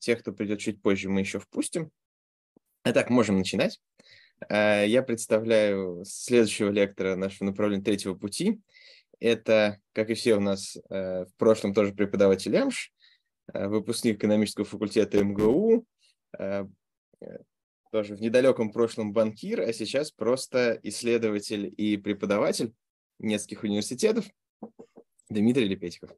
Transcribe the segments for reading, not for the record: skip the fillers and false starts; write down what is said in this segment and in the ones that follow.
тех, кто придет чуть позже, мы еще впустим. Итак, можем начинать. Я представляю следующего лектора нашего направления третьего пути. Это, как и все у нас, в прошлом тоже преподаватель ЭМШ, выпускник экономического факультета МГУ, тоже в недалеком прошлом банкир, а сейчас просто исследователь и преподаватель нескольких университетов Дмитрий Лепетиков.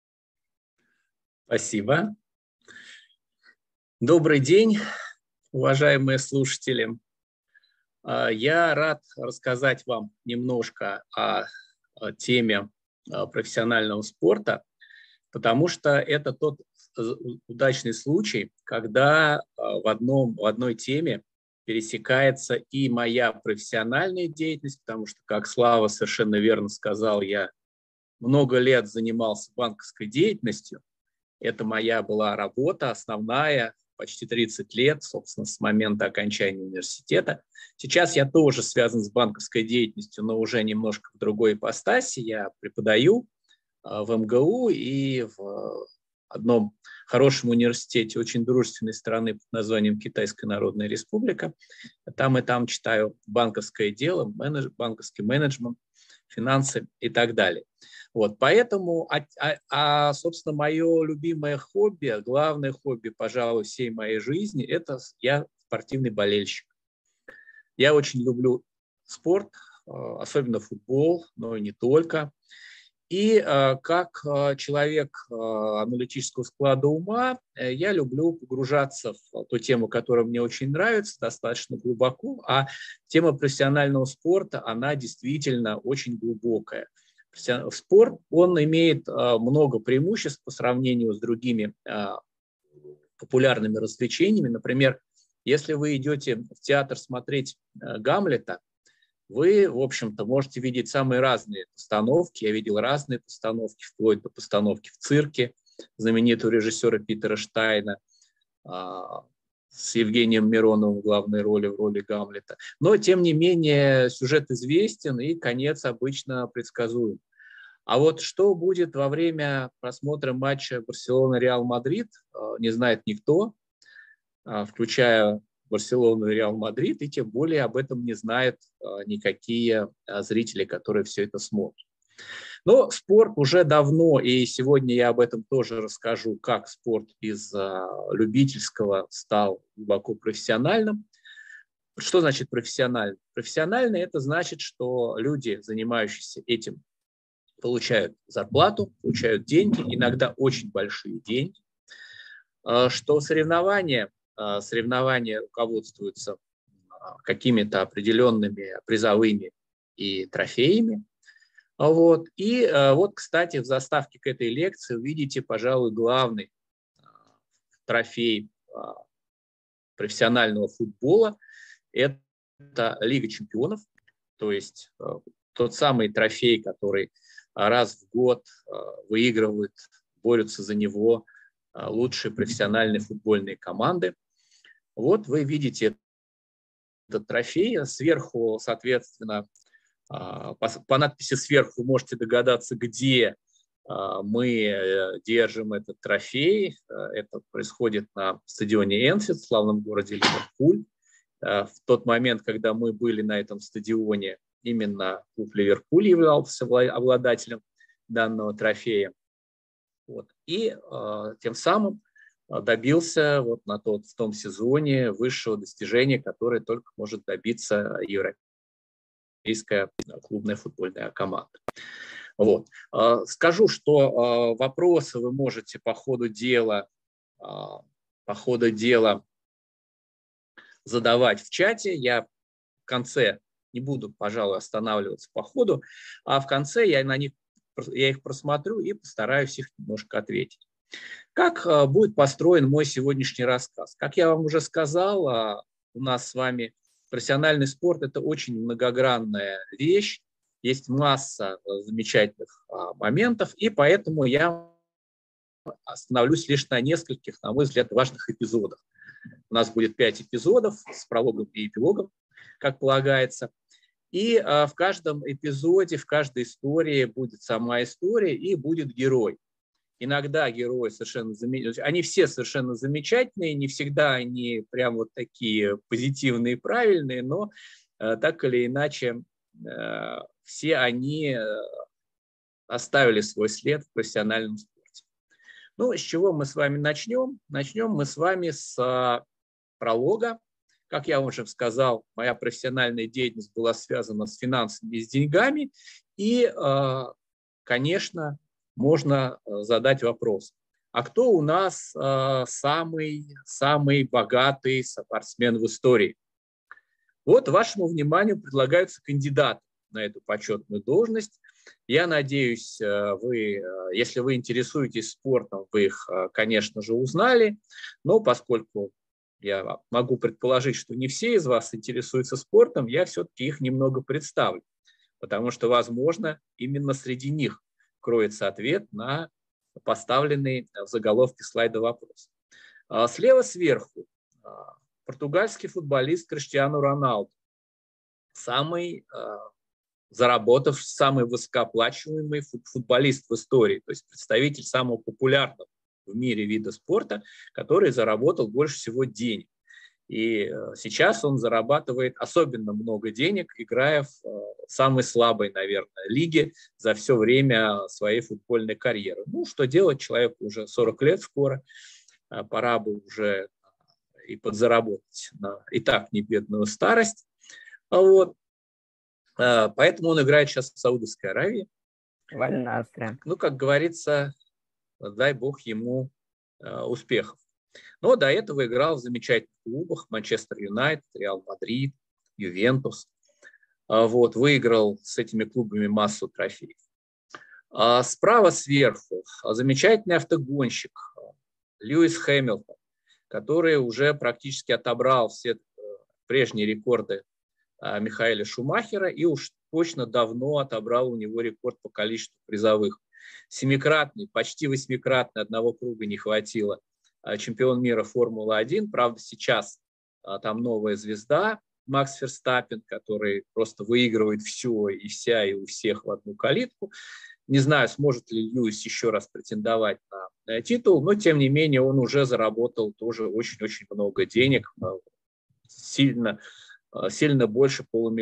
Спасибо. Добрый день, уважаемые слушатели. Я рад рассказать вам немножко о теме профессионального спорта, потому что это тот удачный случай, когда в одной теме пересекается и моя профессиональная деятельность, потому что, как Слава совершенно верно сказал, я много лет занимался банковской деятельностью. Это моя была работа основная, почти 30 лет, собственно, с момента окончания университета. Сейчас я тоже связан с банковской деятельностью, но уже немножко в другой ипостаси. Я преподаю в МГУ и в одном хорошем университете очень дружественной страны под названием Китайская Народная Республика. Там и там читаю банковское дело, банковский менеджмент, финансы и так далее. Вот, поэтому, собственно, мое любимое хобби, главное хобби, пожалуй, всей моей жизни, это я спортивный болельщик. Я очень люблю спорт, особенно футбол, но и не только. И как человек аналитического склада ума, я люблю погружаться в ту тему, которая мне очень нравится, достаточно глубоко, а тема профессионального спорта, она действительно очень глубокая. Спорт, он имеет много преимуществ по сравнению с другими популярными развлечениями. Например, если вы идете в театр смотреть «Гамлета», вы, в общем-то, можете видеть самые разные постановки. Я видел разные постановки, вплоть до постановки в цирке знаменитого режиссера Питера Штайна с Евгением Мироновым в главной роли, в роли Гамлета. Но, тем не менее, сюжет известен и конец обычно предсказуем. А вот что будет во время просмотра матча Барселона-Реал Мадрид, не знает никто, включая Барселону и Реал Мадрид, и тем более об этом не знают никакие зрители, которые все это смотрят. Но спорт уже давно, и сегодня я об этом тоже расскажу, как спорт из любительского стал глубоко профессиональным. Что значит профессиональный? Профессиональный – это значит, что люди, занимающиеся этим, получают зарплату, получают деньги, иногда очень большие деньги, что соревнования руководствуются какими-то определенными призовыми и трофеями. Вот. И вот, кстати, в заставке к этой лекции увидите, пожалуй, главный трофей профессионального футбола – это Лига чемпионов, то есть тот самый трофей, который раз в год выигрывают, борются за него лучшие профессиональные футбольные команды. Вот вы видите этот трофей. Сверху, соответственно, по надписи сверху можете догадаться, где мы держим этот трофей. Это происходит на стадионе Энфилд в славном городе Ливерпуль. В тот момент, когда мы были на этом стадионе, именно клуб Ливерпуль являлся обладателем данного трофея. Вот. И тем самым добился в том сезоне высшего достижения, которое только может добиться европейская клубная футбольная команда. Вот. Скажу, что вопросы вы можете по ходу дела задавать в чате. Я в конце не буду, пожалуй, останавливаться по ходу, а в конце я их просмотрю и постараюсь их немножко ответить. Как будет построен мой сегодняшний рассказ? Как я вам уже сказал, у нас с вами профессиональный спорт – это очень многогранная вещь, есть масса замечательных моментов, и поэтому я остановлюсь лишь на нескольких, на мой взгляд, важных эпизодах. У нас будет 5 эпизодов с прологом и эпилогом, как полагается. И в каждом эпизоде, в каждой истории будет сама история и будет герой. иногда герои совершенно замечательные, они все совершенно замечательные, не всегда они прям вот такие позитивные и правильные, но так или иначе все они оставили свой след в профессиональном спорте. Ну, с чего мы с вами начнем? Начнем мы с вами с пролога. Как я уже сказал, моя профессиональная деятельность была связана с финансами и с деньгами. И, конечно, можно задать вопрос, а кто у нас самый богатый спортсмен в истории? Вот вашему вниманию предлагаются кандидаты на эту почетную должность. Я надеюсь, если вы интересуетесь спортом, вы их, конечно же, узнали, но поскольку я могу предположить, что не все из вас интересуются спортом, я все-таки их немного представлю, потому что, возможно, именно среди них кроется ответ на поставленный в заголовке слайда вопрос. Слева сверху португальский футболист Криштиану Роналду, самый высокооплачиваемый футболист в истории, то есть представитель самого популярного в мире вида спорта, который заработал больше всего денег. И сейчас он зарабатывает особенно много денег, играя в самой слабой, наверное, лиге за все время своей футбольной карьеры. Ну, что делать? Человеку уже 40 лет скоро, пора бы уже и подзаработать на и так не бедную старость. Вот. Поэтому он играет сейчас в Саудовской Аравии. Ну, как говорится, дай бог ему успехов. Но до этого играл в замечательных клубах: Манчестер Юнайтед, Реал Мадрид, Ювентус. Вот, выиграл с этими клубами массу трофеев. Справа сверху замечательный автогонщик Льюис Хэмилтон, который уже практически отобрал все прежние рекорды Михаэля Шумахера и уж точно давно отобрал у него рекорд по количеству призовых. Семикратный, почти восьмикратный, одного круга не хватило, чемпион мира Формулы-1. Правда, сейчас там новая звезда Макс Ферстаппен, который просто выигрывает все и вся и у всех в одну калитку. Не знаю, сможет ли Льюис еще раз претендовать на титул, но тем не менее он уже заработал тоже очень-очень много денег, сильно больше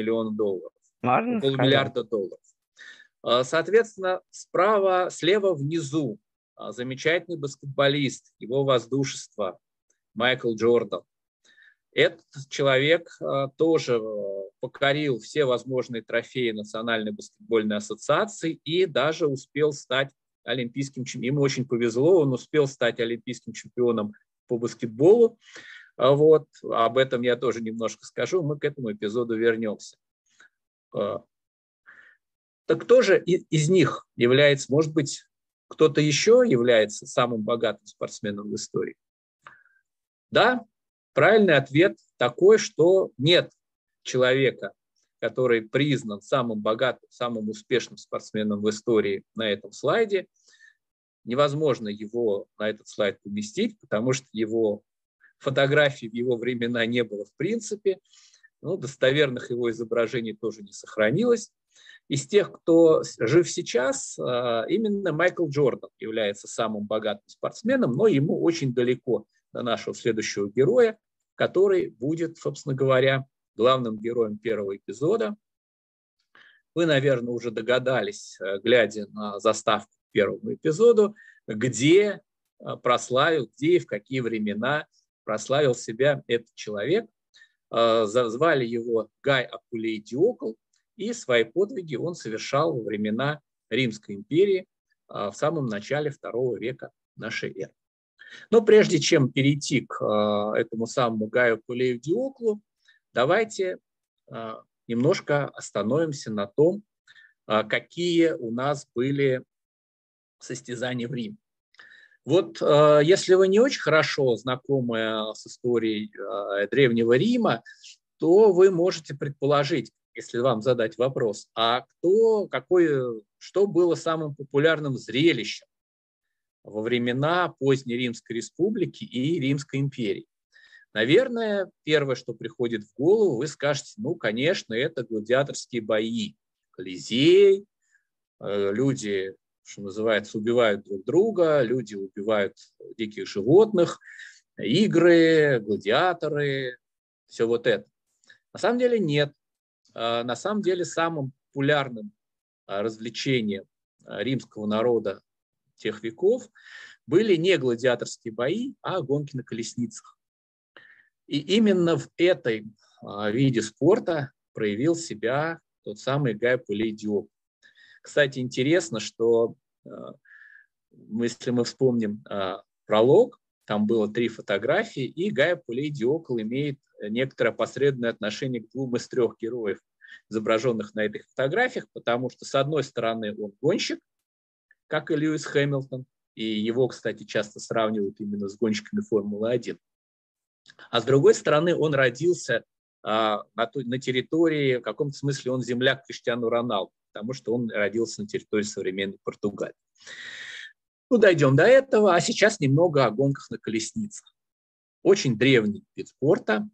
полумиллиарда долларов. Соответственно, слева внизу замечательный баскетболист, его воздушество Майкл Джордан. Этот человек тоже покорил все возможные трофеи Национальной баскетбольной ассоциации и даже успел стать олимпийским чемпионом. Ему очень повезло, он успел стать олимпийским чемпионом по баскетболу. Вот, об этом я тоже немножко скажу, мы к этому эпизоду вернемся. Так кто же из них является, может быть, кто-то еще является самым богатым спортсменом в истории? Да, правильный ответ такой, что нет человека, который признан самым богатым, самым успешным спортсменом в истории на этом слайде. Невозможно его на этот слайд поместить, потому что его фотографий в его времена не было в принципе. Ну, достоверных его изображений тоже не сохранилось. Из тех, кто жив сейчас, именно Майкл Джордан является самым богатым спортсменом, но ему очень далеко до нашего следующего героя, который будет, собственно говоря, главным героем первого эпизода. Вы, наверное, уже догадались, глядя на заставку к первому эпизоду, где и в какие времена прославил себя этот человек. Звали его Гай Апулей Диокл, и свои подвиги он совершал во времена Римской империи в самом начале II века нашей эры. Но прежде чем перейти к этому самому Гаю Апулею Диоклу, давайте немножко остановимся на том, какие у нас были состязания в Риме. Вот если вы не очень хорошо знакомы с историей Древнего Рима, то вы можете предположить, если вам задать вопрос, что было самым популярным зрелищем во времена поздней Римской Республики и Римской империи. Наверное, первое, что приходит в голову, вы скажете, ну, конечно, это гладиаторские бои. Колизей, люди что называется, убивают друг друга, люди убивают диких животных, игры, гладиаторы, все вот это. На самом деле нет. На самом деле самым популярным развлечением римского народа тех веков были не гладиаторские бои, а гонки на колесницах. И именно в этой виде спорта проявил себя тот самый Гай Пулей Диокл. Кстати, интересно, что если мы вспомним пролог, там было 3 фотографии, и Гай Пулей Диокл имеет некоторое опосредованное отношение к 2 из 3 героев, изображенных на этих фотографиях, потому что, с одной стороны, он гонщик, как и Льюис Хэмилтон, и его, кстати, часто сравнивают именно с гонщиками Формулы-1. А с другой стороны, он родился на территории, в каком-то смысле он земляк Криштиану Роналду, потому что он родился на территории современной Португалии. Ну, дойдем до этого, а сейчас немного о гонках на колесницах. Очень древний вид спорта.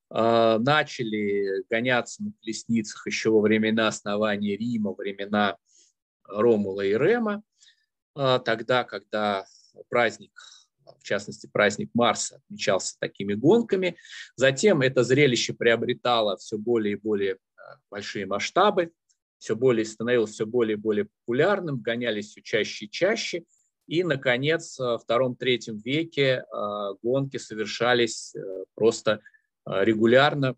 Начали гоняться на колесницах еще во времена основания Рима, во времена Ромула и Рема, тогда, когда праздник, в частности, праздник Марса, отмечался такими гонками. Затем это зрелище приобретало все более и более большие масштабы, становилось все более и более популярным, гонялись все чаще и чаще. И, наконец, в II-III веке гонки совершались просто регулярно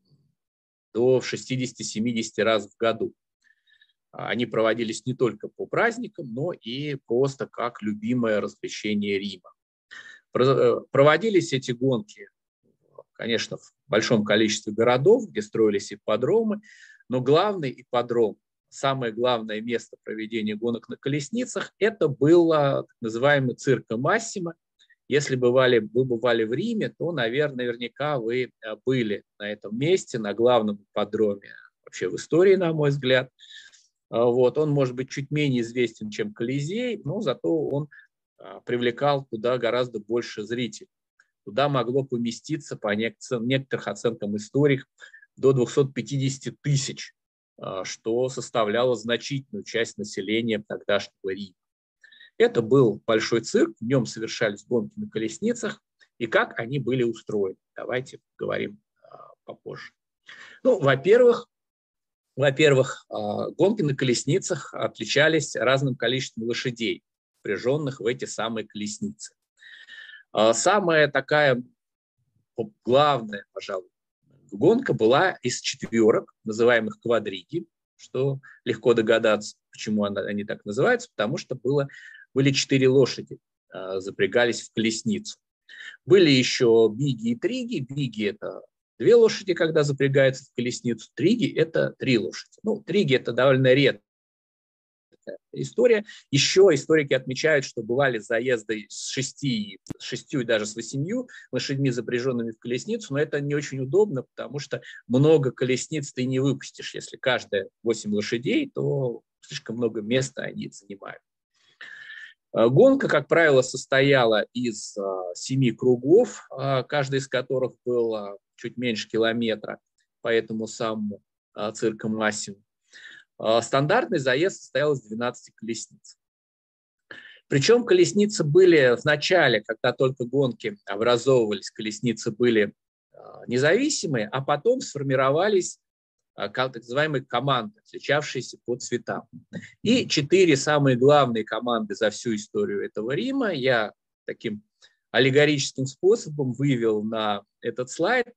до 60-70 раз в году. Они проводились не только по праздникам, но и просто как любимое развлечение Рима. Проводились эти гонки, конечно, в большом количестве городов, где строились ипподромы, но главный ипподром, самое главное место проведения гонок на колесницах, это было так называемый Цирко Массимо. Если вы бывали в Риме, то, наверняка вы были на этом месте, на главном ипподроме вообще в истории, на мой взгляд. Вот. Он может быть чуть менее известен, чем Колизей, но зато он привлекал туда гораздо больше зрителей. Туда могло поместиться, по некоторых оценкам историков, до 250 тысяч, что составляло значительную часть населения тогдашнего Рима. Это был большой цирк, в нем совершались гонки на колесницах, и как они были устроены. Давайте поговорим попозже. Ну, во-первых, гонки на колесницах отличались разным количеством лошадей, впряженных в эти самые колесницы. Самая такая главная, пожалуй, гонка была из 4, называемых квадриги, что легко догадаться, почему они так называются, потому что были 4 лошади, запрягались в колесницу. Были еще биги и триги. Биги – это 2 лошади, когда запрягаются в колесницу. Триги – это 3 лошади. Ну, триги – это довольно редкая история. Еще историки отмечают, что бывали заезды с 6 и даже с 8 лошадьми, запряженными в колесницу, но это не очень удобно, потому что много колесниц ты не выпустишь. Если каждая 8 лошадей, то слишком много места они занимают. Гонка, как правило, состояла из 7 кругов, каждый из которых был чуть меньше километра по этому самому Цирко Массимо. Стандартный заезд состоял из 12 колесниц. Причем колесницы были в начале, когда только гонки образовывались, колесницы были независимые, а потом сформировались так называемые команды, отличавшиеся по цветам. И 4 самые главные команды за всю историю этого Рима я таким аллегорическим способом вывел на этот слайд,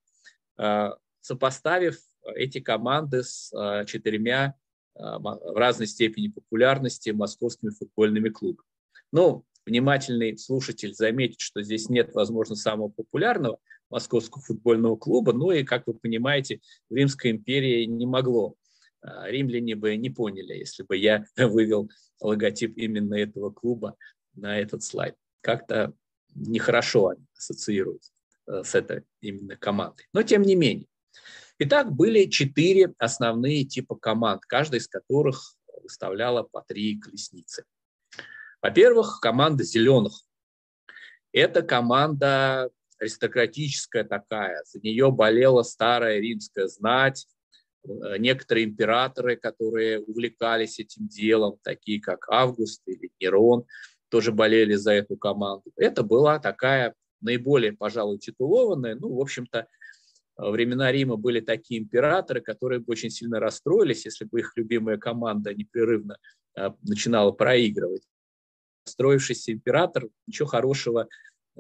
сопоставив эти команды с 4 в разной степени популярности московскими футбольными клубами. Но внимательный слушатель заметит, что здесь нет, возможно, самого популярного московского футбольного клуба, ну и, как вы понимаете, в Римской империи не могло. Римляне бы не поняли, если бы я вывел логотип именно этого клуба на этот слайд. Как-то нехорошо они ассоциируются с этой именно командой. Но тем не менее. Итак, были 4 основные типа команд, каждая из которых выставляла по 3 колесницы. Во-первых, команда зеленых. Это команда аристократическая такая, за нее болела старая римская знать, некоторые императоры, которые увлекались этим делом, такие как Август или Нерон, тоже болели за эту команду. Это была такая наиболее, пожалуй, титулованная. Ну, в общем-то, времена Рима были такие императоры, которые бы очень сильно расстроились, если бы их любимая команда непрерывно начинала проигрывать. Расстроившийся император ничего хорошего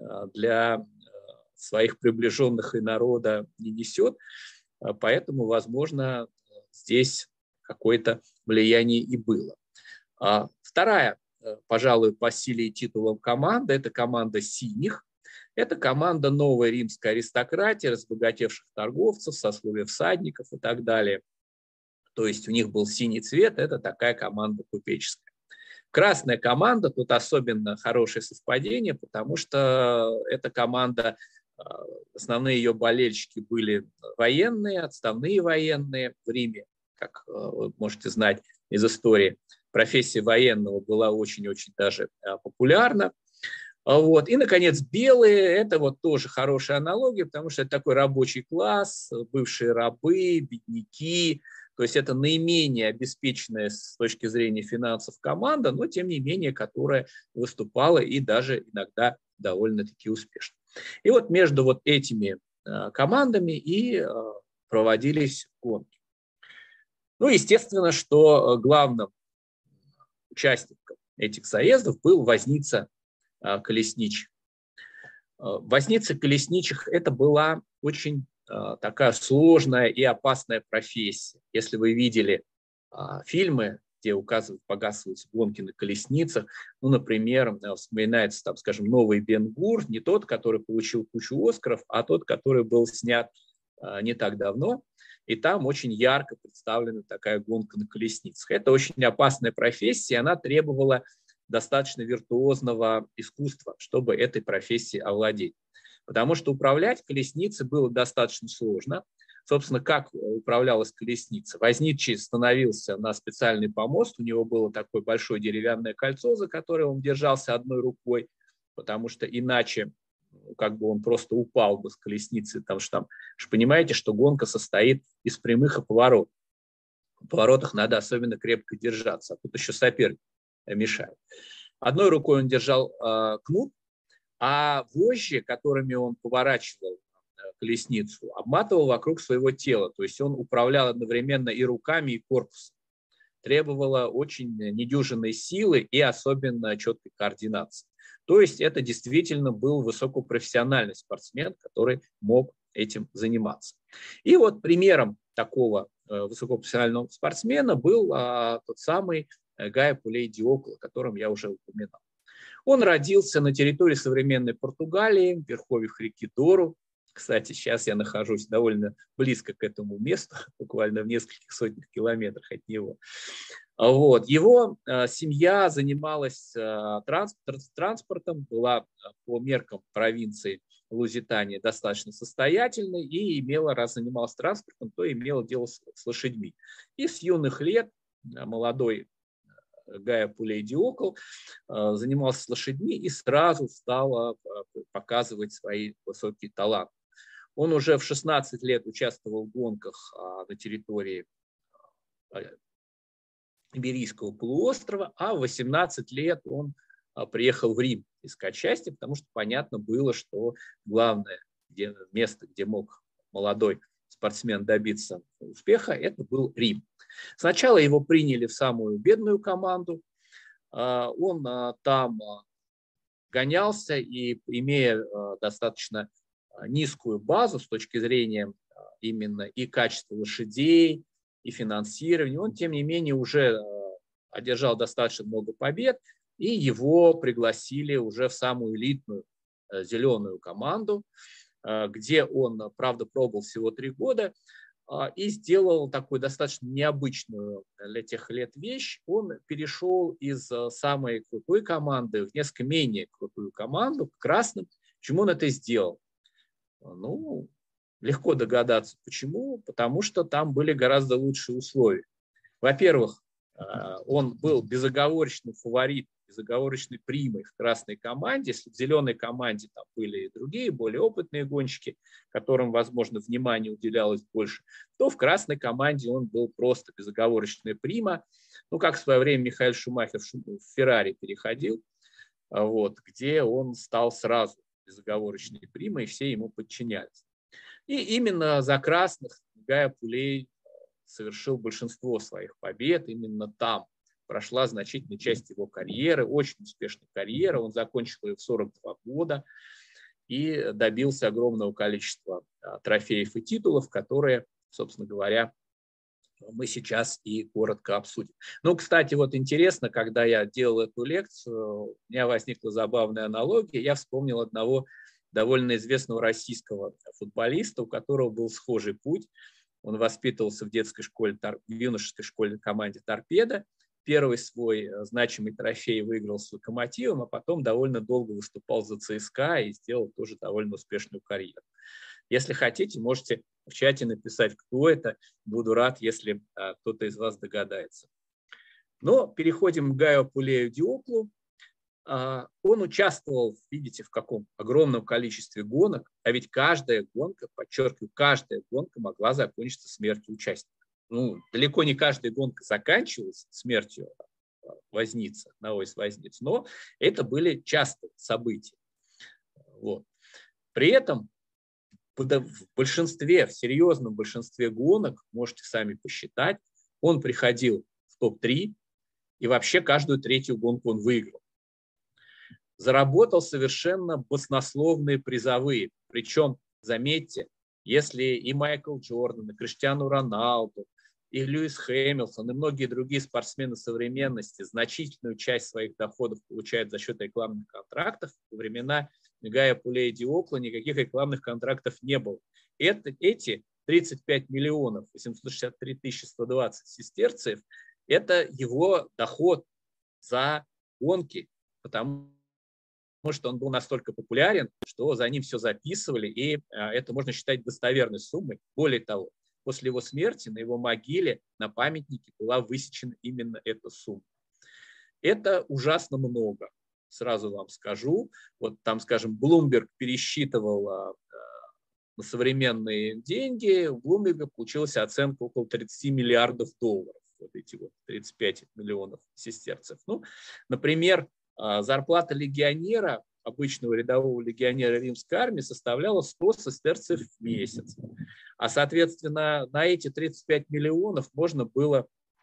для своих приближенных и народа не несет, поэтому, возможно, здесь какое-то влияние и было. Вторая, пожалуй, по силе и титулам команда – это команда синих. Это команда новой римской аристократии, разбогатевших торговцев, сословия всадников и так далее. То есть у них был синий цвет, это такая команда купеческая. Красная команда, тут особенно хорошее совпадение, потому что эта команда, основные ее болельщики были военные, отставные военные в Риме, как вы можете знать из истории. Профессия военного была очень-очень даже популярна. Вот. И, наконец, белые – это вот тоже хорошая аналогия, потому что это такой рабочий класс, бывшие рабы, бедняки. То есть это наименее обеспеченная с точки зрения финансов команда, но, тем не менее, которая выступала и даже иногда довольно-таки успешно. И вот между вот этими командами и проводились гонки. Ну, естественно, что главным участником этих заездов был возница колесничий. Возница колесничих – это была очень такая сложная и опасная профессия. Если вы видели фильмы, где показываются гонки на колесницах, ну, например, вспоминается, там, скажем, новый Бен-Гур, не тот, который получил кучу Оскаров, а тот, который был снят не так давно, и там очень ярко представлена такая гонка на колесницах. Это очень опасная профессия, она требовала достаточно виртуозного искусства, чтобы этой профессией овладеть. Потому что управлять колесницей было достаточно сложно. Собственно, как управлялась колесница? Возничий становился на специальный помост, у него было такое большое деревянное кольцо, за которое он держался одной рукой, потому что иначе как бы он просто упал бы с колесницы, потому что там, вы понимаете, что гонка состоит из прямых и поворотов. В поворотах надо особенно крепко держаться, а тут еще соперник мешает. Одной рукой он держал кнут, а вожжи, которыми он поворачивал колесницу, обматывал вокруг своего тела. То есть он управлял одновременно и руками, и корпусом. Требовало очень недюжинной силы и особенно четкой координации. То есть это действительно был высокопрофессиональный спортсмен, который мог этим заниматься. И вот примером такого высокопрофессионального спортсмена был тот самый Гай Пулей Диокло, о котором я уже упоминал. Он родился на территории современной Португалии, в верховьях реки Дору. Кстати, сейчас я нахожусь довольно близко к этому месту, буквально в нескольких сотнях километрах от него. Вот. Его семья занималась транспортом, была по меркам провинции Лузитания достаточно состоятельной и раз занималась транспортом, то имела дело с лошадьми. И с юных лет молодой Гай Пулей Диокло занимался лошадьми и сразу стал показывать свои высокие таланты. Он уже в 16 лет участвовал в гонках на территории Иберийского полуострова, а в 18 лет он приехал в Рим искать счастье, потому что понятно было, что главное место, где мог молодой спортсмен добиться успеха, это был Рим. Сначала его приняли в самую бедную команду, он там гонялся и, имея достаточно низкую базу с точки зрения именно и качества лошадей, и финансирования, он, тем не менее, уже одержал достаточно много побед, и его пригласили уже в самую элитную зеленую команду, где он, правда, пробовал всего 3 года, и сделал такую достаточно необычную для тех лет вещь. Он перешел из самой крутой команды в несколько менее крутую команду, к красным. Почему он это сделал? Ну, легко догадаться, почему. Потому что там были гораздо лучшие условия. Во-первых, он был безоговорочным фаворитом безоговорочной примой в красной команде. Если в зеленой команде там были и другие, более опытные гонщики, которым, возможно, внимание уделялось больше, то в красной команде он был просто безоговорочная прима. Ну, как в свое время Михаэль Шумахер в Феррари переходил, вот, где он стал сразу безоговорочной примой, и все ему подчинялись. И именно за красных Гайо Пулей совершил большинство своих побед. Именно там прошла значительная часть его карьеры, очень успешная карьера. Он закончил ее в 42 года и добился огромного количества трофеев и титулов, которые, собственно говоря, мы сейчас и коротко обсудим. Ну, кстати, вот интересно, когда я делал эту лекцию, у меня возникла забавная аналогия. Я вспомнил одного довольно известного российского футболиста, у которого был схожий путь. Он воспитывался в детской школе, в юношеской школе команде «Торпедо». Первый свой значимый трофей выиграл с «Локомотивом», а потом довольно долго выступал за ЦСКА и сделал тоже довольно успешную карьеру. Если хотите, можете в чате написать, кто это. Буду рад, если кто-то из вас догадается. Но переходим к Гайо Пулею Диоклу. Он участвовал, видите, в каком огромном количестве гонок, а ведь каждая гонка, подчеркиваю, каждая гонка могла закончиться смертью участника. Ну, далеко не каждая гонка заканчивалась смертью возницы, одного из возниц, но это были частые события. Вот. При этом в большинстве, в серьезном большинстве гонок, можете сами посчитать, он приходил в топ-3, и вообще каждую третью гонку он выиграл. Заработал совершенно баснословные призовые. Причем, заметьте, если и Майкл Джордан, и Криштиану Роналду, и Льюис Хэмилтон, и многие другие спортсмены современности значительную часть своих доходов получают за счет рекламных контрактов, во времена Гайо Пулея Диокла никаких рекламных контрактов не было. Эти 35 миллионов 863 тысячи 120 сестерцев – это его доход за гонки, потому что он был настолько популярен, что за ним все записывали, и это можно считать достоверной суммой. Более того, после его смерти на его могиле, на памятнике была высечена именно эта сумма. Это ужасно много, сразу вам скажу. Вот там, скажем, Bloomberg пересчитывал на современные деньги, у Bloomberg получилась оценка около 30 миллиардов долларов. Вот эти вот 35 миллионов сестерцев. Ну, например, зарплата легионера, обычного рядового легионера римской армии, составляла 100 сестерцев в месяц. А, соответственно, на эти 35 миллионов можно было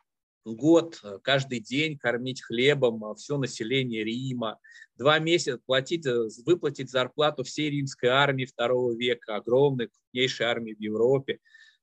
год, каждый день кормить хлебом все население Рима, 2 месяца выплатить зарплату всей римской армии II века, огромной, крупнейшей армии в Европе.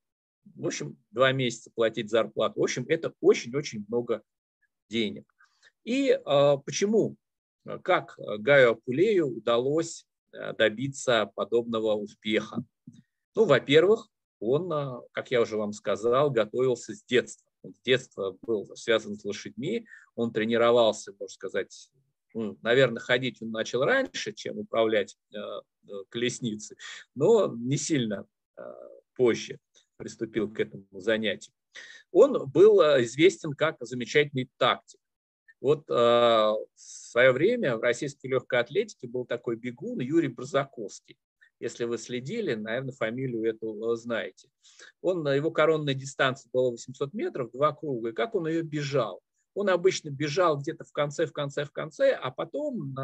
В общем, 2 месяца платить зарплату. В общем, это очень-очень много денег. И почему? Как Гайо Пулею удалось добиться подобного успеха? Ну, во-первых, он, как я уже вам сказал, готовился с детства. Он с детства был связан с лошадьми, он тренировался, можно сказать, ну, наверное, ходить он начал раньше, чем управлять колесницей, но не сильно позже приступил к этому занятию. Он был известен как замечательный тактик. Вот в свое время в российской легкой атлетике был такой бегун Юрий Барзаковский. Если вы следили, наверное, фамилию эту знаете. Его коронная дистанция была 800 метров, 2 круга. И как он ее бежал? Он обычно бежал где-то в конце, а потом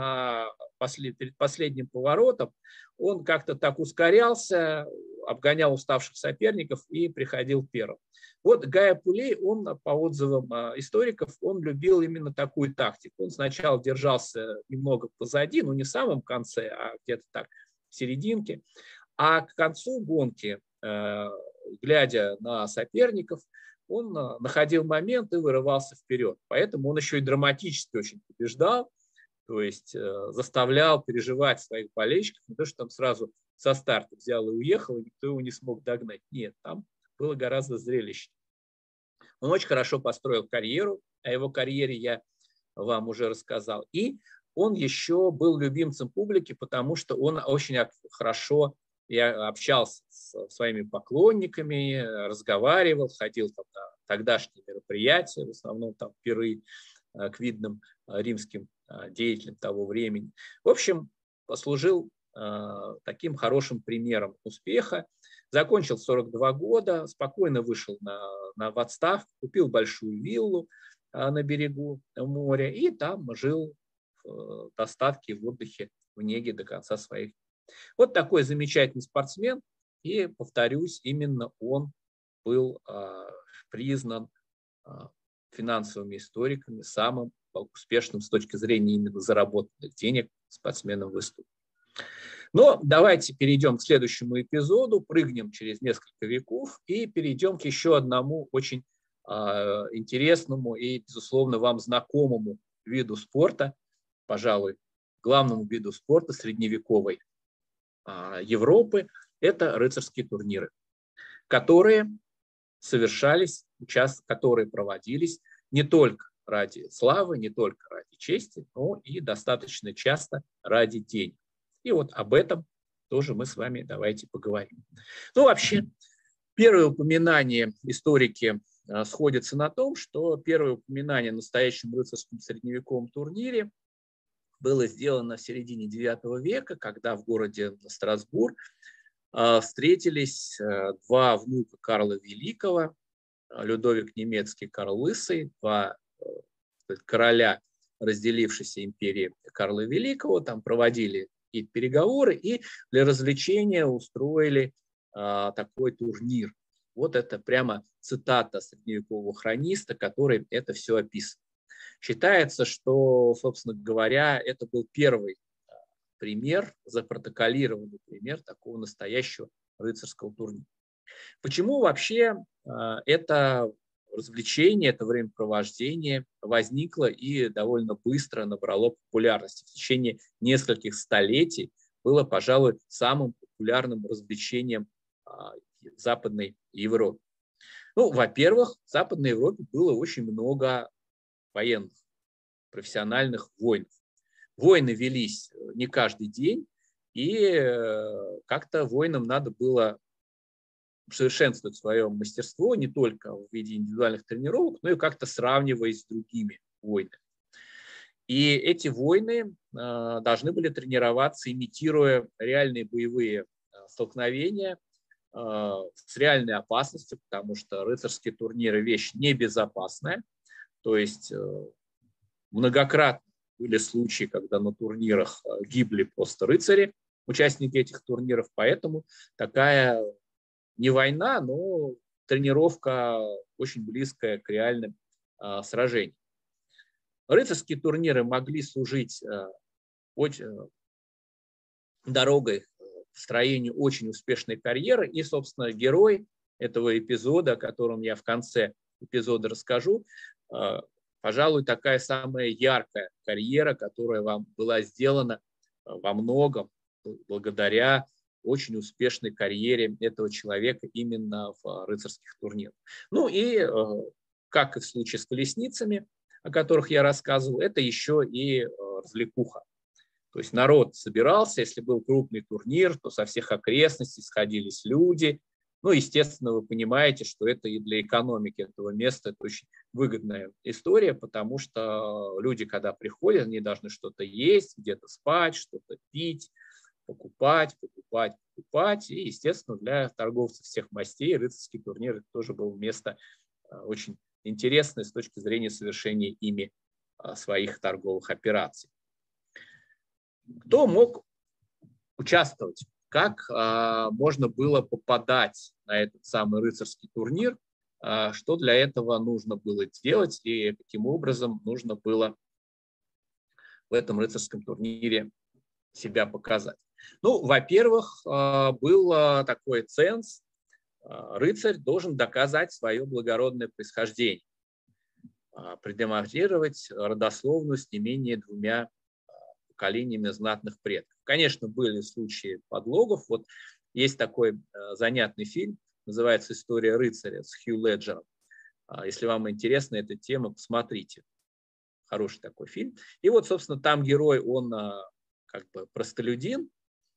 перед последним поворотом он как-то так ускорялся, обгонял уставших соперников и приходил первым. Вот Гайо Пулей, он, по отзывам историков, он любил именно такую тактику. Он сначала держался немного позади, но не в самом конце, а где-то так в серединке. А к концу гонки, глядя на соперников, он находил момент и вырывался вперед. Поэтому он еще и драматически очень побеждал, то есть заставлял переживать своих болельщиков. Не то, что там сразу со старта взял и уехал, и никто его не смог догнать. Нет, там было гораздо зрелищнее. Он очень хорошо построил карьеру, о его карьере я вам уже рассказал. И он еще был любимцем публики, потому что он очень хорошо общался с своими поклонниками, разговаривал, ходил там на тогдашние мероприятия, в основном там пиры к видным римским деятелем того времени. В общем, послужил таким хорошим примером успеха. Закончил 42 года, спокойно вышел в отставку, купил большую виллу на берегу моря и там жил в достатке, в отдыхе, в неге до конца своих. Вот такой замечательный спортсмен. И, повторюсь, именно он был признан финансовыми историками самым успешным с точки зрения именно заработанных денег спортсменом в истории. Но давайте перейдем к следующему эпизоду, прыгнем через несколько веков и перейдем к еще одному очень интересному и, безусловно, вам знакомому виду спорта, пожалуй, главному виду спорта средневековой Европы. Это рыцарские турниры, которые совершались, которые проводились не только ради славы, не только ради чести, но и достаточно часто ради денег. И вот об этом тоже мы с вами давайте поговорим. Ну, вообще, первое упоминание историки сходятся на том, что первое упоминание о настоящем рыцарском средневековом турнире было сделано в середине IX века, когда в городе Страсбург встретились два внука Карла Великого, Людовик Немецкий, Карл Лысый, два короля разделившейся империи Карла Великого, там проводили и переговоры, и для развлечения устроили такой турнир. Вот это прямо цитата средневекового хрониста, который это все описывает. Считается, что, собственно говоря, это был первый пример, запротоколированный пример такого настоящего рыцарского турнира. Почему вообще это развлечение, это времяпровождение возникло и довольно быстро набрало популярности? В течение нескольких столетий было, пожалуй, самым популярным развлечением в Западной Европе. Ну, во-первых, в Западной Европе было очень много военных, профессиональных воинов. Войны велись не каждый день, и как-то воинам надо было совершенствовать свое мастерство не только в виде индивидуальных тренировок, но и как-то сравниваясь с другими войнами. И эти войны должны были тренироваться, имитируя реальные боевые столкновения с реальной опасностью, потому что рыцарские турниры – вещь небезопасная. То есть многократно были случаи, когда на турнирах гибли просто рыцари, участники этих турниров. Поэтому такая не война, но тренировка очень близкая к реальным сражениям. Рыцарские турниры могли служить дорогой к строению очень успешной карьеры. И, собственно, герой этого эпизода, о котором я в конце эпизода расскажу, пожалуй, такая самая яркая карьера, которая вам была сделана во многом благодаря очень успешной карьере этого человека именно в рыцарских турнирах. Ну и, как и в случае с колесницами, о которых я рассказывал, это еще и развлекуха. То есть народ собирался, если был крупный турнир, то со всех окрестностей сходились люди. Ну, естественно, вы понимаете, что это и для экономики этого места это очень выгодная история, потому что люди, когда приходят, они должны что-то есть, где-то спать, что-то пить, покупать. И, естественно, для торговцев всех мастей рыцарский турнир это тоже было место очень интересное с точки зрения совершения ими своих торговых операций. Кто мог участвовать? Как можно было попадать на этот самый рыцарский турнир? Что для этого нужно было делать и каким образом нужно было в этом рыцарском турнире себя показать? Ну, во-первых, был такой ценз. Рыцарь должен доказать свое благородное происхождение, продемонстрировать родословную с не менее 2 поколениями знатных предков. Конечно, были случаи подлогов. Вот есть такой занятный фильм, называется «История рыцаря» с Хью Леджером. Если вам интересна эта тема, посмотрите. Хороший такой фильм. И вот, собственно, там герой, он как бы простолюдин,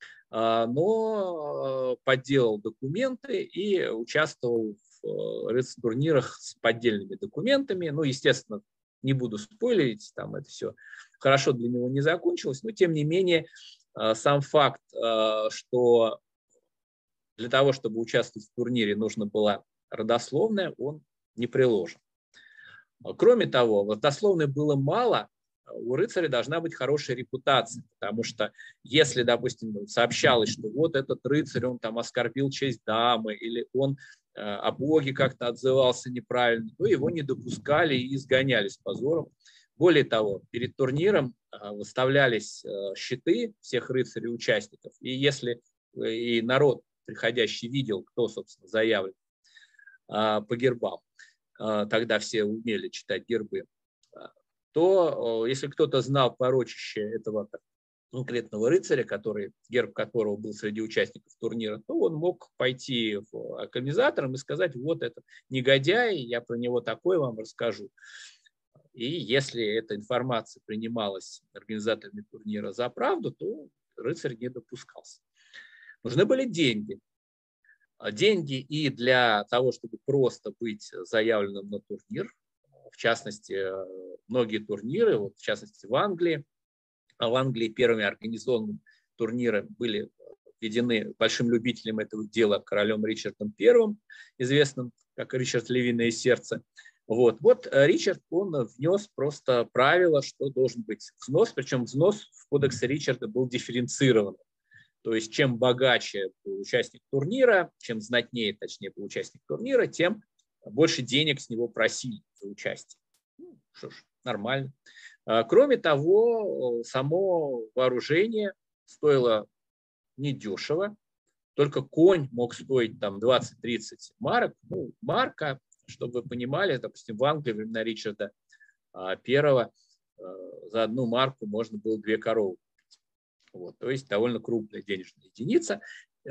но подделал документы и участвовал в турнирах с поддельными документами. Ну, естественно, не буду спойлерить, там это все хорошо для него не закончилось, но тем не менее сам факт, что для того, чтобы участвовать в турнире, нужно было родословная, он не приложен. Кроме того, родословной было мало, у рыцаря должна быть хорошая репутация, потому что если, допустим, сообщалось, что вот этот рыцарь, он там оскорбил честь дамы, или он о Боге как-то отзывался неправильно, то его не допускали и изгоняли с позором. Более того, перед турниром выставлялись щиты всех рыцарей-участников, и если и народ, приходящий, видел, кто, собственно, заявлен по гербам, тогда все умели читать гербы, то если кто-то знал порочище этого конкретного рыцаря, герб которого был среди участников турнира, то он мог пойти к организаторам и сказать: вот этот негодяй, я про него такое вам расскажу. И если эта информация принималась организаторами турнира за правду, то рыцарь не допускался. Нужны были деньги. Деньги и для того, чтобы просто быть заявленным на турнир. В частности, многие турниры, вот в частности в Англии первыми организованными турниры были введены большим любителем этого дела королем Ричардом I, известным как Ричард Львиное Сердце. Вот Ричард, он внес просто правило, что должен быть взнос, причем взнос в кодексе Ричарда был дифференцирован. То есть чем богаче был участник турнира, чем знатнее, точнее, был участник турнира, тем больше денег с него просили за участие. Ну, что ж, нормально. Кроме того, само вооружение стоило недешево. Только конь мог стоить там 20-30 марок. Ну, марка, чтобы вы понимали, допустим, в Англии во времена Ричарда I за одну марку можно было 2 коровы. Вот, то есть довольно крупная денежная единица.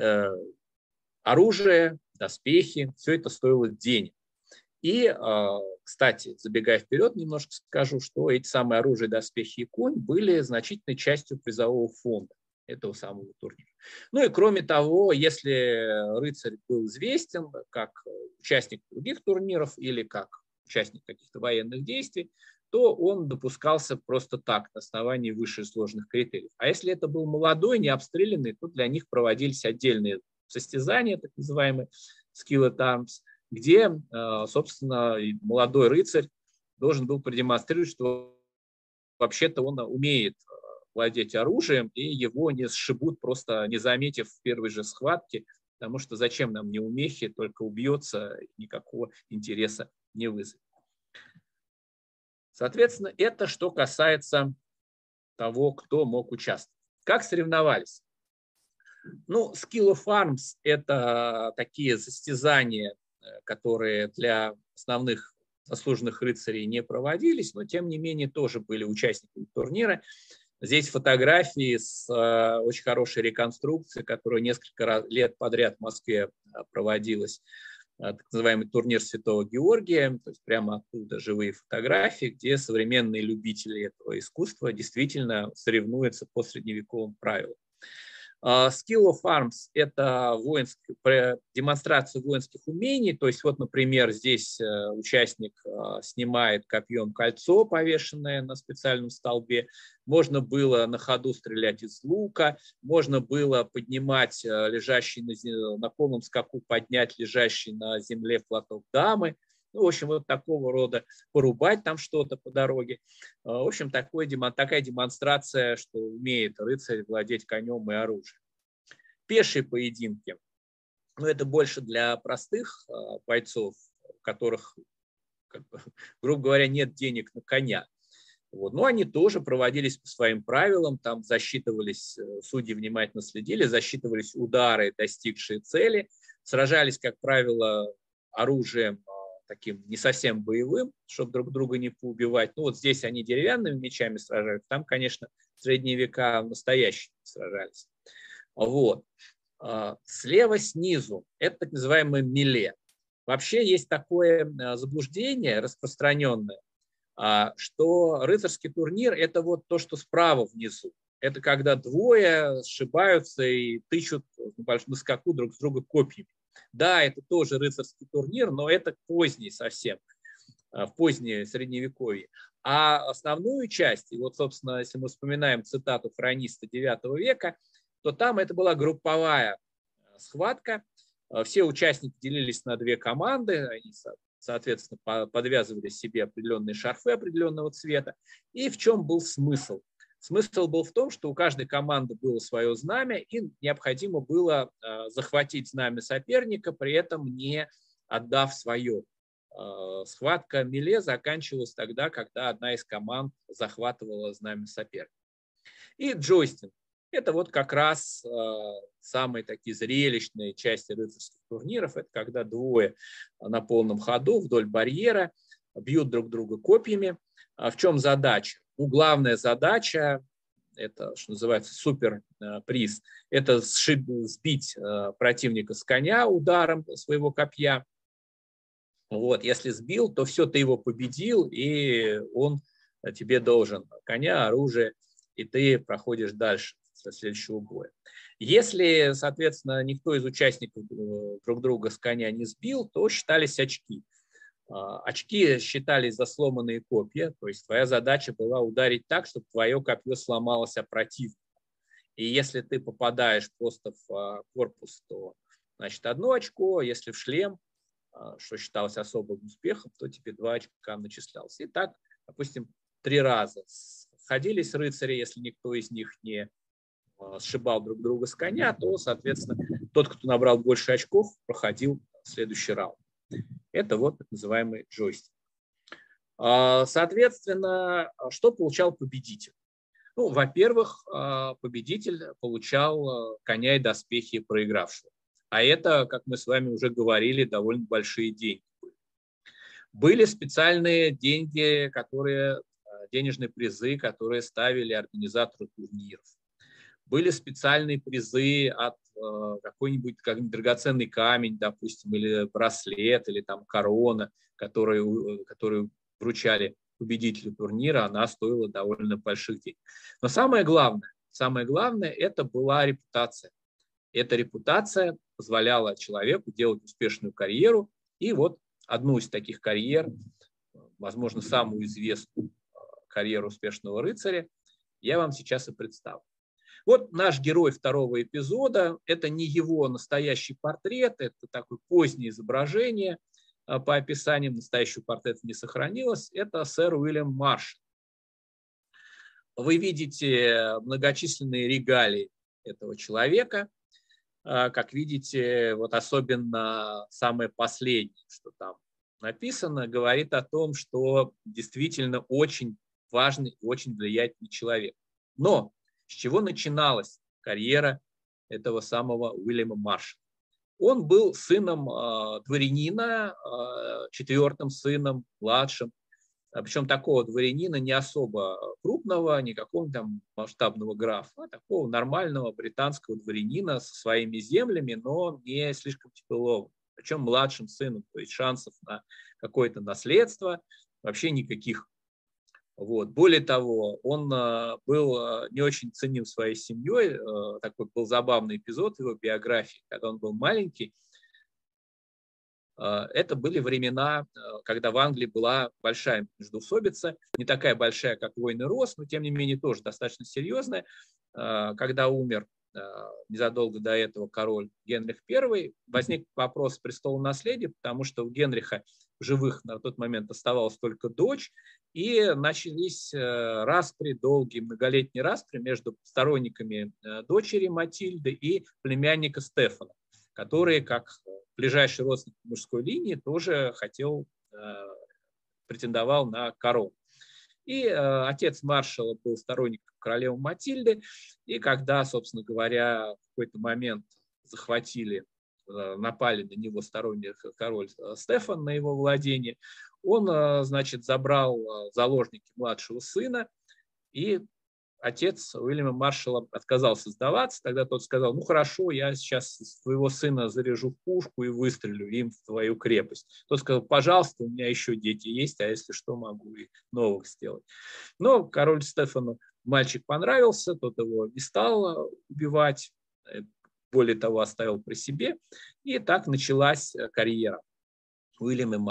Оружие, доспехи, все это стоило денег. И, кстати, забегая вперед, немножко скажу, что эти самые оружие, доспехи и конь были значительной частью призового фонда этого самого турнира. Ну и кроме того, если рыцарь был известен как участник других турниров или как участник каких-то военных действий, то он допускался просто так, на основании высших сложных критериев. А если это был молодой, не обстрелянный, то для них проводились отдельные состязания, так называемые skill at arms, где, собственно, молодой рыцарь должен был продемонстрировать, что вообще-то он умеет владеть оружием, и его не сшибут, просто не заметив в первой же схватке, потому что зачем нам неумехи, только убьется, никакого интереса не вызовет. Соответственно, это что касается того, кто мог участвовать. Как соревновались? Ну, Skill of Arms – это такие состязания, которые для основных заслуженных рыцарей не проводились, но тем не менее тоже были участниками турнира. Здесь фотографии с очень хорошей реконструкцией, которая несколько лет подряд в Москве проводилась. Так называемый турнир Святого Георгия, то есть прямо оттуда живые фотографии, где современные любители этого искусства действительно соревнуются по средневековым правилам. Skill of Arms – это демонстрация воинских умений, то есть вот, например, здесь участник снимает копьем кольцо, повешенное на специальном столбе, можно было на ходу стрелять из лука, можно было поднимать лежащий на полном скаку, поднять лежащий на земле платок дамы. Ну, в общем, вот такого рода, порубать там что-то по дороге. В общем, такая демонстрация, что умеет рыцарь владеть конем и оружием. Пешие поединки. Ну, это больше для простых бойцов, у которых, грубо говоря, нет денег на коня. Вот. Но они тоже проводились по своим правилам, там засчитывались, судьи внимательно следили, засчитывались удары, достигшие цели, сражались, как правило, оружием таким не совсем боевым, чтобы друг друга не поубивать. Ну вот здесь они деревянными мечами сражаются, там, конечно, в средние века настоящими сражались. Вот. Слева снизу это так называемое миле. Вообще есть такое заблуждение распространенное, что рыцарский турнир – это вот то, что справа внизу. Это когда двое сшибаются и тычут на скаку друг с друга копьями. Да, это тоже рыцарский турнир, но это поздний совсем. в позднее Средневековье. А основную часть, и вот, собственно, если мы вспоминаем цитату хрониста IX века, то там это была групповая схватка. Все участники делились на две команды, они, соответственно, подвязывали себе определенные шарфы определенного цвета. И в чем был смысл? Смысл был в том, что у каждой команды было свое знамя, и необходимо было захватить знамя соперника, при этом не отдав свое. Схватка меле заканчивалась тогда, когда одна из команд захватывала знамя соперника. И джойстинг. Это вот как раз самые такие зрелищные части рыцарских турниров. Это когда двое на полном ходу вдоль барьера бьют друг друга копьями. В чем задача? Ну, главная задача, это, что называется, суперприз, это сбить противника с коня ударом своего копья. Вот, если сбил, то все, ты его победил, и он тебе должен коня, оружие, и ты проходишь дальше до следующего боя. Если, соответственно, никто из участников друг друга с коня не сбил, то считались очки. Очки считались за сломанные копья, то есть твоя задача была ударить так, чтобы твое копье сломалось о противника. И если ты попадаешь просто в корпус, то, значит, 1 очко, если в шлем, что считалось особым успехом, то тебе 2 очка начислялось. И так, допустим, 3 раза сходились рыцари, если никто из них не сшибал друг друга с коня, то, соответственно, тот, кто набрал больше очков, проходил следующий раунд. Это вот так называемый джойстик. Соответственно, что получал победитель? Ну, во-первых, победитель получал коня и доспехи проигравшего. А это, как мы с вами уже говорили, довольно большие деньги. Были специальные деньги, денежные призы, которые ставили организаторы турниров. Были специальные призы от какой-нибудь драгоценный камень, допустим, или браслет, или там корона, которую вручали победителю турнира, она стоила довольно больших денег. Но самое главное, это была репутация. Эта репутация позволяла человеку делать успешную карьеру. И вот одну из таких карьер, возможно, самую известную карьеру успешного рыцаря, я вам сейчас и представлю. Вот наш герой 2-го эпизода, это не его настоящий портрет, это такое позднее изображение, по описаниям настоящего портрета не сохранилось, это сэр Уильям Маршалл. Вы видите многочисленные регалии этого человека. Как видите, вот особенно самое последнее, что там написано, говорит о том, что действительно очень важный и очень влиятельный человек. Но с чего начиналась карьера этого самого Уильяма Маршалла? Он был сыном дворянина, 4-м сыном, младшим. Причем такого дворянина не особо крупного, не какого-то там масштабного графа, а такого нормального британского дворянина со своими землями, но не слишком титулованного. Причем младшим сыном, то есть шансов на какое-то наследство вообще никаких. Вот. Более того, он был не очень ценим своей семьей. Такой был забавный эпизод в его биографии, когда он был маленький. Это были времена, когда в Англии была большая междоусобица, не такая большая, как войны Рос, но тем не менее тоже достаточно серьезная. Когда умер незадолго до этого король Генрих I, возник вопрос престолонаследия, потому что у Генриха в живых на тот момент оставалась только дочь, и начались распри, долгие многолетние распри между сторонниками дочери Матильды и племянника Стефана, который, как ближайший родственник мужской линии, тоже претендовал на корону. И отец маршала был сторонником королевы Матильды, и когда, собственно говоря, в какой-то момент напали на него сторонник король Стефан на его владение, он, значит, забрал заложники младшего сына, и отец Уильяма Маршалла отказался сдаваться. Тогда тот сказал: ну хорошо, я сейчас твоего сына заряжу в пушку и выстрелю им в твою крепость. Тот сказал: пожалуйста, у меня еще дети есть, а если что, могу и новых сделать. Но король Стефану мальчик понравился, тот его не стал убивать, более того, оставил при себе. И так началась карьера Уильяма Маршалла.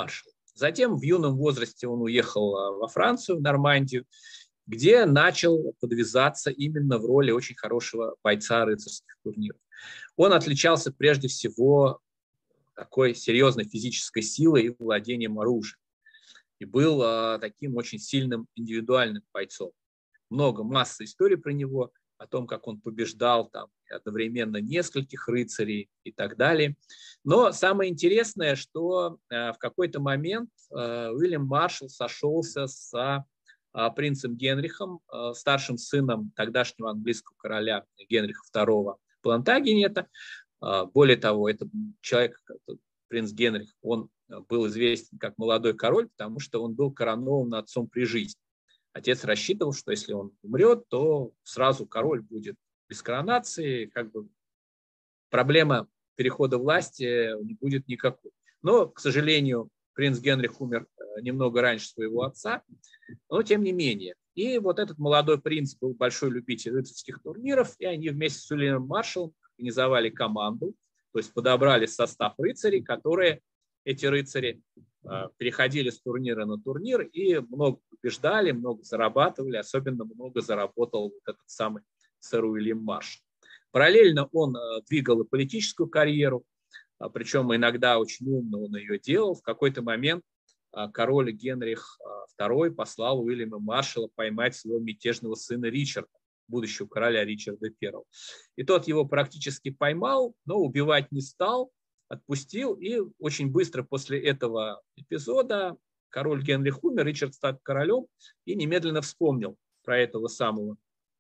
Затем в юном возрасте он уехал во Францию, в Нормандию, где начал подвязаться именно в роли очень хорошего бойца рыцарских турниров. Он отличался прежде всего такой серьезной физической силой и владением оружием. И был таким очень сильным индивидуальным бойцом. Масса историй про него, о том, как он побеждал там одновременно нескольких рыцарей и так далее. Но самое интересное, что в какой-то момент Уильям Маршалл сошелся с принцем Генрихом, старшим сыном тогдашнего английского короля Генриха II Плантагенета. Более того, это человек, принц Генрих, он был известен как молодой король, потому что он был коронован отцом при жизни. Отец рассчитывал, что если он умрет, то сразу король будет без коронации, как бы проблема перехода власти не будет никакой. Но, к сожалению, принц Генрих умер немного раньше своего отца, но тем не менее. И вот этот молодой принц был большой любитель рыцарских турниров, и они вместе с Уильямом Маршаллом организовали команду, то есть подобрали состав рыцарей, эти рыцари переходили с турнира на турнир и много побеждали, много зарабатывали, особенно много заработал вот этот самый сэр Уильям Маршалл. Параллельно он двигал и политическую карьеру, причем иногда очень умно он ее делал. В какой-то момент король Генрих II послал Уильяма Маршалла поймать своего мятежного сына Ричарда, будущего короля Ричарда I. И тот его практически поймал, но убивать не стал, отпустил, и очень быстро после этого эпизода король Генрих умер, Ричард стал королем и немедленно вспомнил про этого самого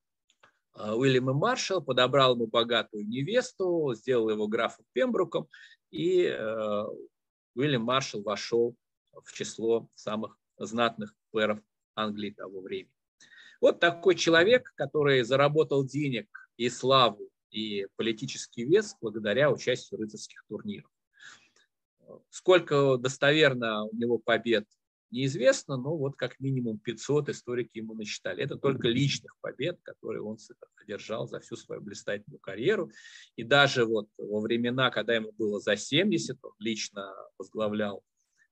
Уильяма Маршалла, подобрал ему богатую невесту, сделал его графом Пембруком, и Уильям Маршалл вошел в число самых знатных пэров Англии того времени. Вот такой человек, который заработал денег и славу, и политический вес благодаря участию в рыцарских турнирах. Сколько достоверно у него побед, неизвестно, но вот как минимум 500 историки ему насчитали. Это только личных побед, которые он одержал за всю свою блистательную карьеру. И даже вот во времена, когда ему было за 70, он лично возглавлял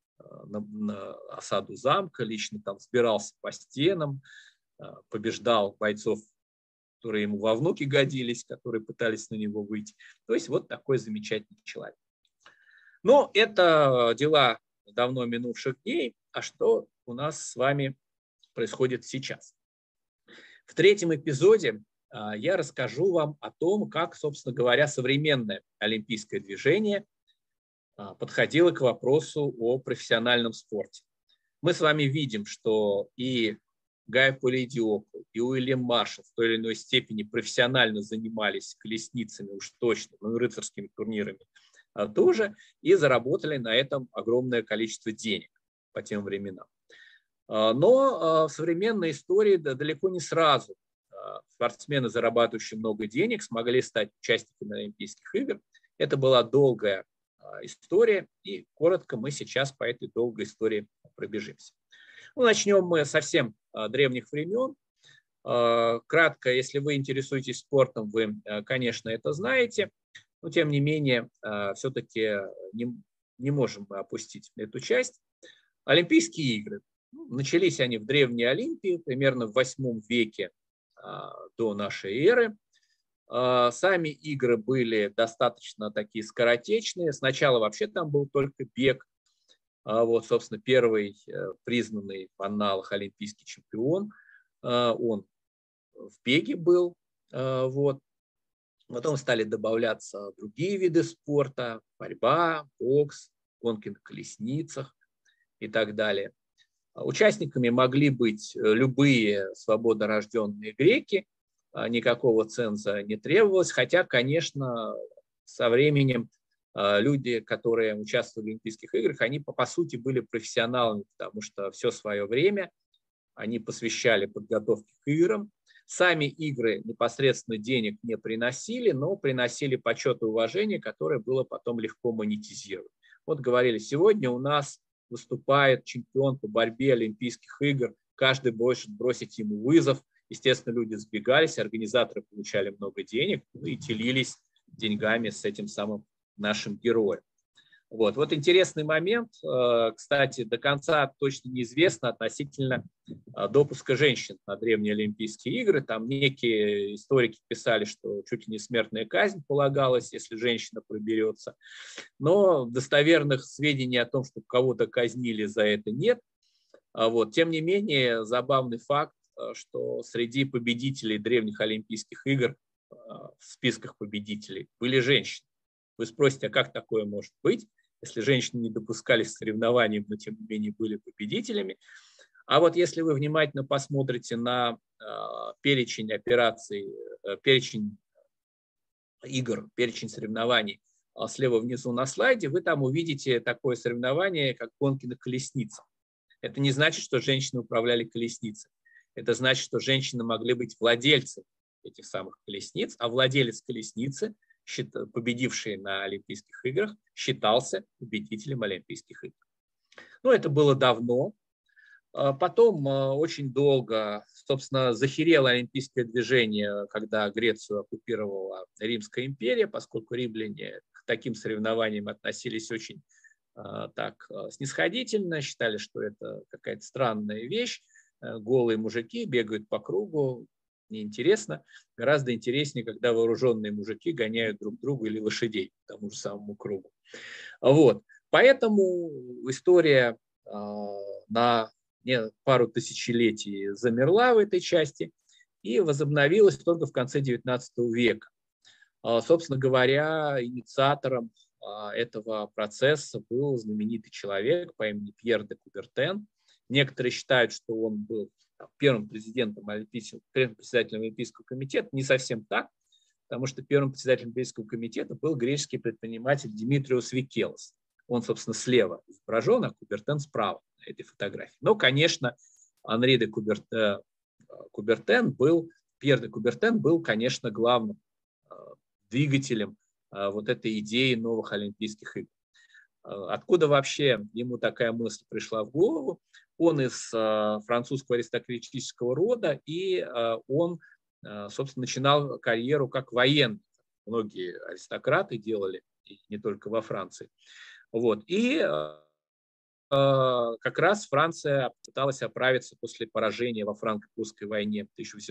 на осаду замка, лично там взбирался по стенам, побеждал бойцов, которые ему во внуки годились, которые пытались на него выйти. То есть вот такой замечательный человек. Но это дела давно минувших дней. А что у нас с вами происходит сейчас? В третьем эпизоде я расскажу вам о том, как, собственно говоря, современное олимпийское движение подходило к вопросу о профессиональном спорте. Мы с вами видим, что и Гай Полидиопол, и Уильям Маршалл в той или иной степени профессионально занимались колесницами, уж точно, но и рыцарскими турнирами тоже, и заработали на этом огромное количество денег по тем временам. Но в современной истории далеко не сразу спортсмены, зарабатывающие много денег, смогли стать участниками Олимпийских игр. Это была долгая история, и коротко мы сейчас по этой долгой истории пробежимся. Ну, начнем мы совсем древних времен. Кратко, если вы интересуетесь спортом, вы, конечно, это знаете, но тем не менее все-таки не можем мы опустить эту часть. Олимпийские игры. Начались они в Древней Олимпии, примерно в 8 веке до нашей эры. Сами игры были достаточно такие скоротечные. Сначала вообще там был только бег. Вот, собственно, первый признанный в анналах олимпийский чемпион, он в беге был. Вот. Потом стали добавляться другие виды спорта, борьба, бокс, гонки на колесницах и так далее. Участниками могли быть любые свободорожденные греки, никакого ценза не требовалось, хотя, конечно, со временем люди, которые участвовали в Олимпийских играх, они по сути были профессионалами, потому что все свое время они посвящали подготовке к играм. Сами игры непосредственно денег не приносили, но приносили почет и уважение, которое было потом легко монетизировать. Вот говорили, сегодня у нас выступает чемпион по борьбе Олимпийских игр, каждый может бросить ему вызов. Естественно, люди сбегались, организаторы получали много денег и делились деньгами с этим самым нашим героем. Вот интересный момент. Кстати, до конца точно неизвестно относительно допуска женщин на древние Олимпийские игры. Там некие историки писали, что чуть ли не смертная казнь полагалась, если женщина проберется. Но достоверных сведений о том, что кого-то казнили за это, нет. Тем не менее, забавный факт, что среди победителей древних Олимпийских игр в списках победителей были женщины. Вы спросите, а как такое может быть, если женщины не допускались к соревнованиям, но тем не менее были победителями? А вот если вы внимательно посмотрите на перечень операций, перечень игр, перечень соревнований слева внизу на слайде, вы там увидите такое соревнование, как гонки на колесницах. Это не значит, что женщины управляли колесницей. Это значит, что женщины могли быть владельцами этих самых колесниц, а владелец колесницы, победивший на Олимпийских играх, считался победителем Олимпийских игр. Это было давно. Потом очень долго, собственно, захерело олимпийское движение, когда Грецию оккупировала Римская империя, поскольку римляне к таким соревнованиям относились очень так снисходительно, считали, что это какая-то странная вещь. Голые мужики бегают по кругу, неинтересно. Гораздо интереснее, когда вооруженные мужики гоняют друг друга или лошадей по тому же самому кругу. Поэтому история на пару тысячелетий замерла в этой части и возобновилась только в конце XIX века. Собственно говоря, инициатором этого процесса был знаменитый человек по имени Пьер де Кубертен. Некоторые считают, что он был первым председателем Олимпийского комитета. Не совсем так, потому что первым председателем Олимпийского комитета был греческий предприниматель Димитриос Викелос. Он, собственно, слева изображен, а Кубертен справа на этой фотографии. Но, конечно, Пьер де Кубертен был, конечно, главным двигателем этой идеи новых Олимпийских игр. Откуда вообще ему такая мысль пришла в голову? Он из французского аристократического рода, и он, собственно, начинал карьеру как военный. Многие аристократы делали, и не только во Франции. И как раз Франция пыталась оправиться после поражения во франко-прусской войне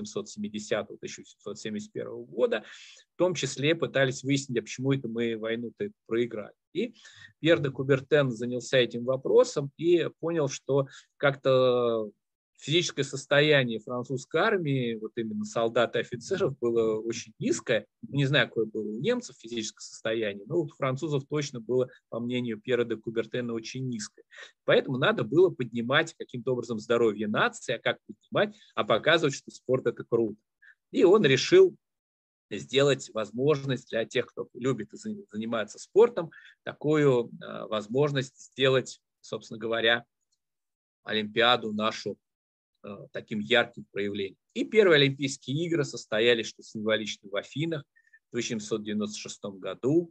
1870-1871 года. В том числе пытались выяснить, почему это мы войну-то проиграли. И Пьер де Кубертен занялся этим вопросом и понял, что как-то физическое состояние французской армии, именно солдат и офицеров, было очень низкое. Не знаю, какое было у немцев физическое состояние, но у французов точно было, по мнению Пьера де Кубертена, очень низкое. Поэтому надо было поднимать каким-то образом здоровье нации. А как поднимать? А показывать, что спорт – это круто. И он решил сделать возможность для тех, кто любит и занимается спортом, такую возможность сделать, собственно говоря, Олимпиаду нашу таким ярким проявлением. И первые Олимпийские игры состоялись, что символично, в Афинах в 1896 году.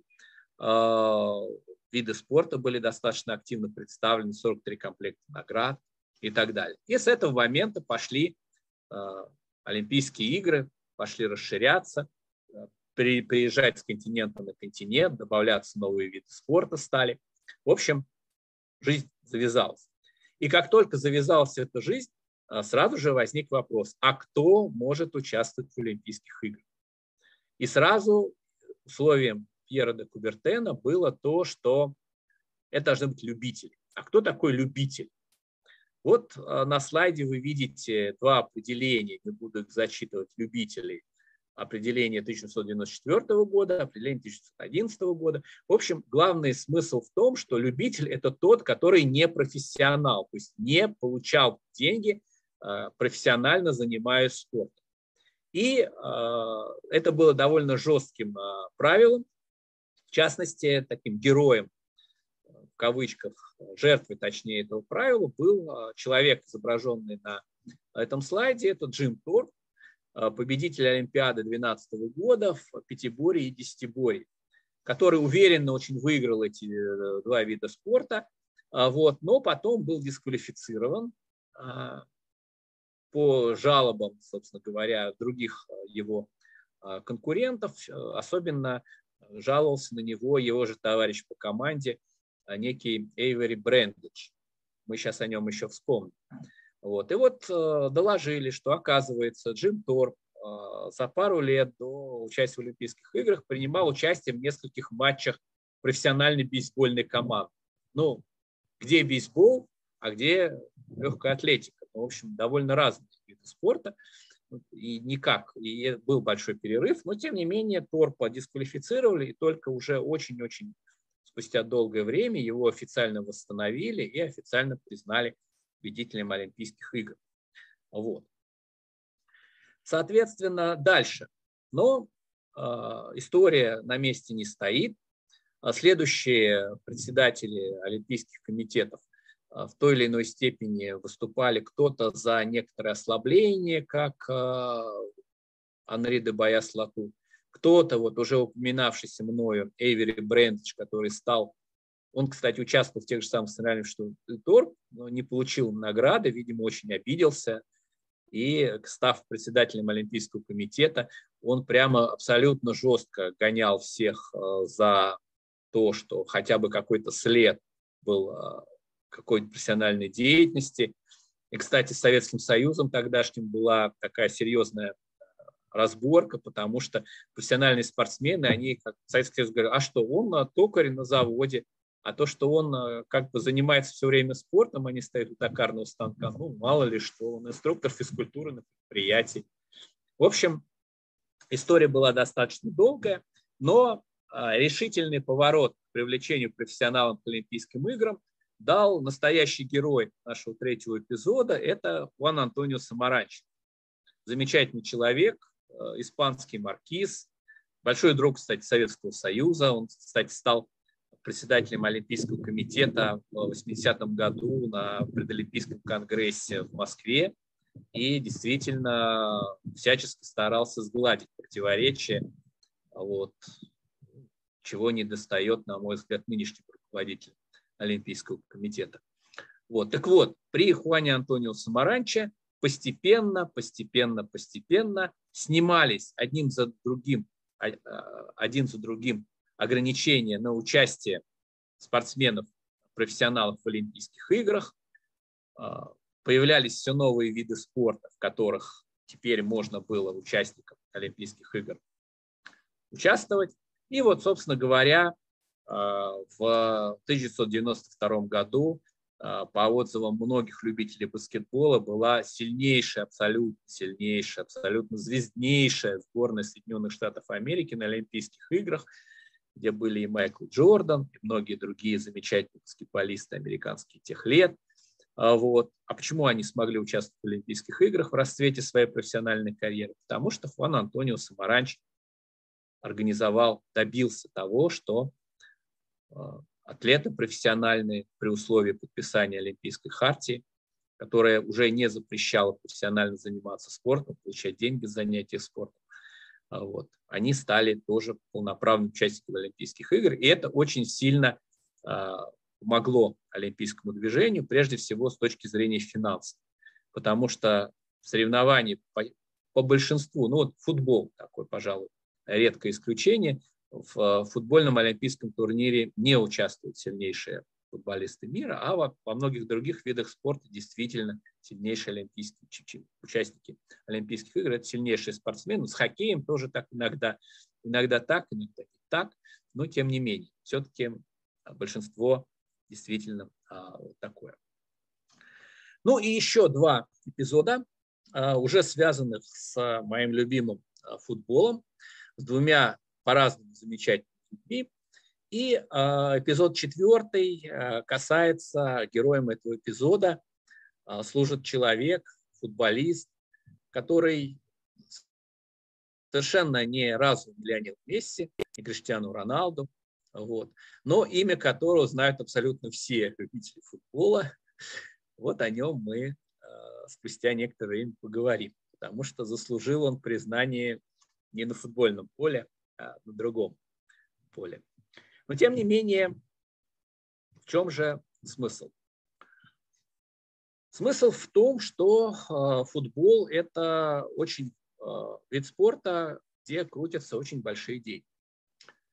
Виды спорта были достаточно активно представлены, 43 комплекта наград и так далее. И с этого момента пошли Олимпийские игры, пошли расширяться, приезжать с континента на континент, добавляться новые виды спорта стали. В общем, жизнь завязалась. И как только завязалась эта жизнь, сразу же возник вопрос, а кто может участвовать в Олимпийских играх? И сразу условием Пьера де Кубертена было то, что это должны быть любители. А кто такой любитель? На слайде вы видите два определения, не буду их зачитывать, любителей. Определение 1994 года, определение 1911 года. В общем, главный смысл в том, что любитель – это тот, который не профессионал, то есть не получал деньги, профессионально занимаясь спортом. И это было довольно жестким правилом. В частности, таким героем, в кавычках, жертвой, точнее, этого правила был человек, изображенный на этом слайде. Это Джим Торп, победитель Олимпиады 2012 года в пятиборье и десятиборье, который уверенно очень выиграл эти два вида спорта, но потом был дисквалифицирован по жалобам, собственно говоря, других его конкурентов. Особенно жаловался на него его же товарищ по команде некий Эйвери Брендидж. Мы сейчас о нем еще вспомним. Вот. И вот доложили, что, оказывается, Джим Торп за пару лет до участия в Олимпийских играх принимал участие в нескольких матчах профессиональной бейсбольной команды. Ну, где бейсбол, а где легкая атлетика. Ну, в общем, довольно разные виды спорта. И никак. И был большой перерыв, но, тем не менее, Торпа дисквалифицировали, и только уже очень-очень спустя долгое время его официально восстановили и официально признали победителем Олимпийских игр. Вот. Соответственно, дальше. Но история на месте не стоит. Следующие председатели олимпийских комитетов в той или иной степени выступали. Кто-то за некоторое ослабление, как Анри де Байяс-Лату, кто-то, вот уже упоминавшийся мною Эйвери Брендидж, который стал, он, кстати, участвовал в тех же самых сценариях, что и Торп, но не получил награды, видимо, очень обиделся. И, став председателем Олимпийского комитета, он прямо абсолютно жестко гонял всех за то, что хотя бы какой-то след был какой-то профессиональной деятельности. И, кстати, с Советским Союзом тогдашним была такая серьезная разборка, потому что профессиональные спортсмены, они, как Советский Союз, говорят, а что, он токарь на заводе, а то, что он как бы занимается все время спортом, они стоят у токарного станка, ну, мало ли что, он инструктор физкультуры на предприятии. В общем, история была достаточно долгая, но решительный поворот к привлечению профессионалов к Олимпийским играм дал настоящий герой нашего третьего эпизода, это Хуан Антонио Самаранч. Замечательный человек, испанский маркиз, большой друг, кстати, Советского Союза. Он, кстати, стал председателем Олимпийского комитета в 80-м году на предолимпийском конгрессе в Москве и действительно всячески старался сгладить противоречия, вот, чего не достает, на мой взгляд, нынешним руководителям Олимпийского комитета. Вот. Так вот, при Хуане Антонио Самаранче постепенно снимались один за другим ограничения на участие спортсменов, профессионалов в Олимпийских играх. Появлялись все новые виды спорта, в которых теперь можно было участникам Олимпийских игр участвовать. И вот, собственно говоря, в 1992 году, по отзывам многих любителей баскетбола, была абсолютно звезднейшая сборная Соединенных Штатов Америки на Олимпийских играх, где были и Майкл Джордан, и многие другие замечательные баскетболисты американские тех лет. Вот. А почему они смогли участвовать в Олимпийских играх в расцвете своей профессиональной карьеры? Потому что Хуан Антонио Самаранч добился того, что атлеты профессиональные при условии подписания Олимпийской хартии, которая уже не запрещала профессионально заниматься спортом, получать деньги за занятия спортом, вот, они стали тоже полноправными участниками Олимпийских игр. И это очень сильно помогло олимпийскому движению, прежде всего с точки зрения финансов. Потому что в соревновании по большинству, ну вот футбол такой, пожалуй, редкое исключение, в футбольном олимпийском турнире не участвуют сильнейшие футболисты мира, а во многих других видах спорта действительно сильнейшие олимпийские участники Олимпийских игр, это сильнейшие спортсмены. С хоккеем тоже так иногда так, иногда не так, но тем не менее, все-таки большинство действительно такое. Ну и еще два эпизода, уже связанных с моим любимым футболом, с двумя по-разному замечательными людьми. И эпизод 4 касается, героем этого эпизода служит человек, футболист, который совершенно не разу не Лионел Месси, не Криштиану Роналду, вот, но имя которого знают абсолютно все любители футбола. Вот о нем мы спустя некоторое время поговорим, потому что заслужил он признание не на футбольном поле, а на другом поле. Но тем не менее, в чем же смысл? Смысл в том, что футбол – это вид спорта, где крутятся очень большие деньги.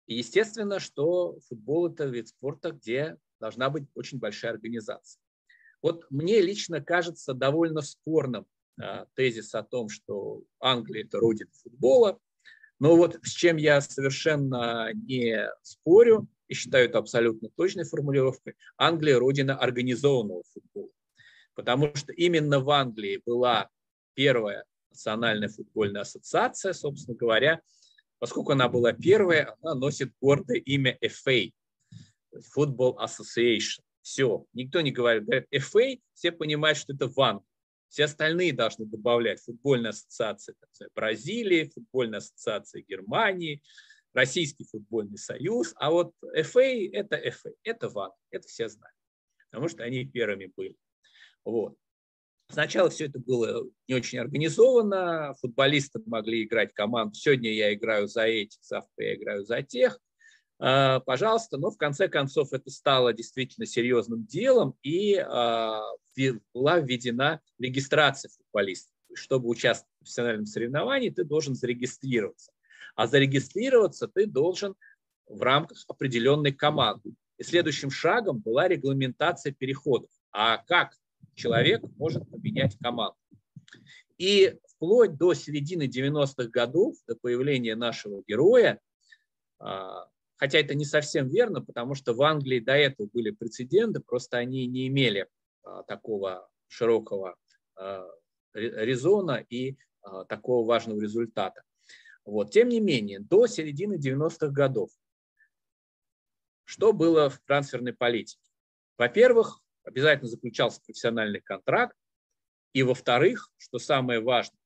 И естественно, что футбол – это вид спорта, где должна быть очень большая организация. Вот мне лично кажется довольно спорным тезис о том, что Англия – это родина футбола. Но вот с чем я совершенно не спорю и считаю это абсолютно точной формулировкой, Англия – родина организованного футбола. Потому что именно в Англии была первая национальная футбольная ассоциация, собственно говоря. Поскольку она была первая, она носит гордое имя FA, Football Association. Все, никто не говорит FA, все понимают, что это в Англии. Все остальные должны добавлять футбольная ассоциация Бразилии, футбольная ассоциация Германии, Российский футбольный союз. А вот FA – это в Англии, это все знают, потому что они первыми были. Вот. Сначала все это было не очень организовано, футболисты могли играть команду. Сегодня я играю за этих, завтра я играю за тех. Пожалуйста, но в конце концов это стало действительно серьезным делом, и была введена регистрация футболистов. Чтобы участвовать в профессиональном соревновании, ты должен зарегистрироваться. А зарегистрироваться ты должен в рамках определенной команды. И следующим шагом была регламентация переходов. А как человек может поменять команду? И вплоть до середины 90-х годов, до появления нашего героя, хотя это не совсем верно, потому что в Англии до этого были прецеденты, просто они не имели такого широкого резона и такого важного результата. Вот. Тем не менее, до середины 90-х годов что было в трансферной политике? Во-первых, обязательно заключался профессиональный контракт, и во-вторых, что самое важное,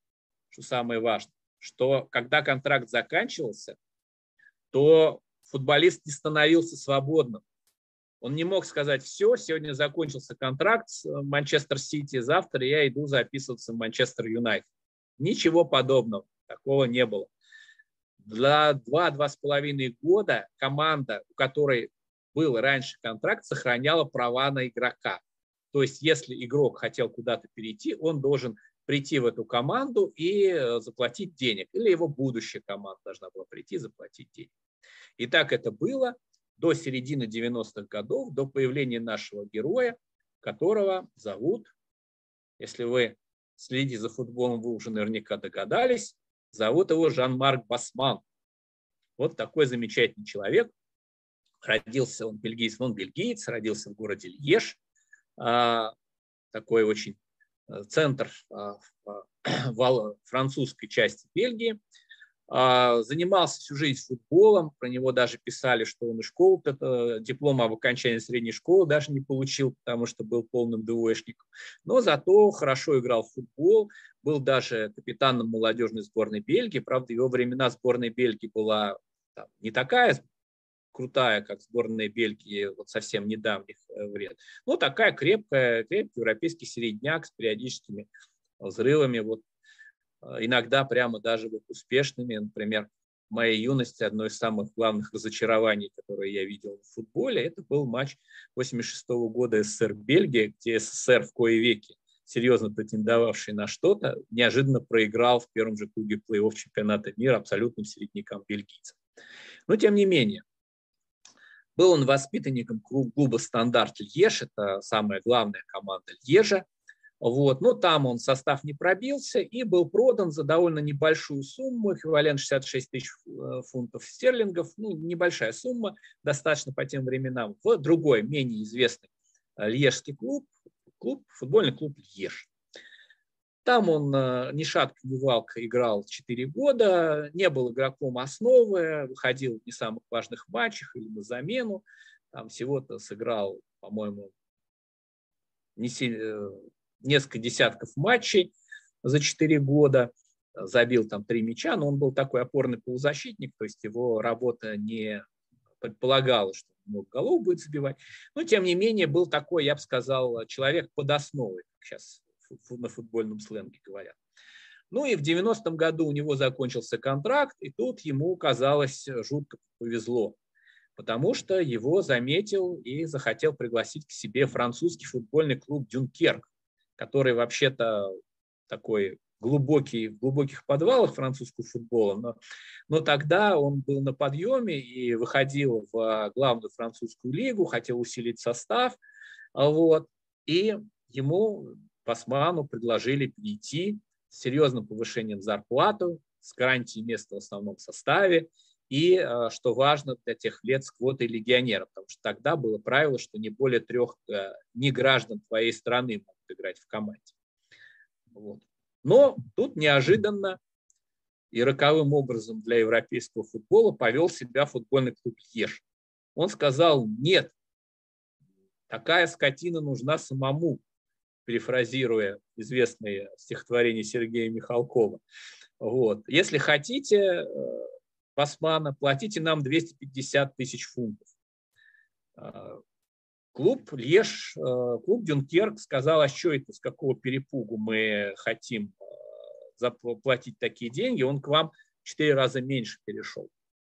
что когда контракт заканчивался, то футболист не становился свободным. Он не мог сказать: все, сегодня закончился контракт с Манчестер Сити, завтра я иду записываться в Манчестер Юнайтед. Ничего подобного, такого не было. За 2-2,5 года команда, у которой был раньше контракт, сохраняла права на игрока. То есть если игрок хотел куда-то перейти, он должен прийти в эту команду и заплатить денег. Или его будущая команда должна была прийти и заплатить денег. И так это было до середины 90-х годов, до появления нашего героя, которого зовут, если вы следите за футболом, вы уже наверняка догадались, зовут его Жан-Марк Басман. Вот такой замечательный человек. Родился он бельгиец, родился в городе Льеж, такой очень центр французской части Бельгии. Занимался всю жизнь футболом, про него даже писали, что он и школу, диплома об окончании средней школы даже не получил, потому что был полным ДУшником. Но зато хорошо играл в футбол, был даже капитаном молодежной сборной Бельгии. Правда, в его времена сборная Бельгии была не такая крутая, как сборная Бельгии вот совсем недавних лет, но такая крепкий европейский середняк с периодическими взрывами. Вот. Иногда прямо даже вот успешными. Например, в моей юности одно из самых главных разочарований, которое я видел в футболе, это был матч 1986 года СССР-Бельгия, где СССР в кои веки, серьезно претендовавший на что-то, неожиданно проиграл в первом же круге плей-офф чемпионата мира абсолютным середнякам бельгийцам. Но тем не менее, был он воспитанником клуба «Стандарт Льеж», это самая главная команда Льежа. Вот. Но там он в состав не пробился и был продан за довольно небольшую сумму, эквивалент 66 тысяч фунтов стерлингов, ну, небольшая сумма, достаточно по тем временам, в другой, менее известный льежский клуб, футбольный клуб «Льеж». Там он ни шатка, ни валка играл 4 года, не был игроком основы, выходил в не самых важных матчах или на замену. Там всего-то сыграл, по-моему, несколько десятков матчей за 4 года, забил там 3 мяча, но он был такой опорный полузащитник, то есть его работа не предполагала, что он много голов будет забивать. Но, тем не менее, был такой, я бы сказал, человек под основой, как сейчас на футбольном сленге говорят. Ну и в 90-м году у него закончился контракт, и тут ему, казалось, жутко повезло, потому что его заметил и захотел пригласить к себе французский футбольный клуб «Дюнкерк», который вообще-то такой в глубоких подвалах французского футбола, но тогда он был на подъеме и выходил в главную французскую лигу, хотел усилить состав, вот, и ему, Басману, предложили перейти с серьезным повышением зарплаты, с гарантией места в основном составе, и, что важно для тех лет, с квотой легионеров, потому что тогда было правило, что не более 3 неграждан твоей страны могут играть в команде. Вот. Но тут неожиданно и роковым образом для европейского футбола повел себя футбольный клуб Льеж. Он сказал: нет, такая скотина нужна самому, перефразируя известное стихотворение Сергея Михалкова. Вот. Если хотите Басмана, платите нам 250 тысяч фунтов. Клуб Льеж, клуб Дюнкерк сказал: а что это, с какого перепугу мы хотим заплатить такие деньги, он к вам в 4 раза меньше перешел.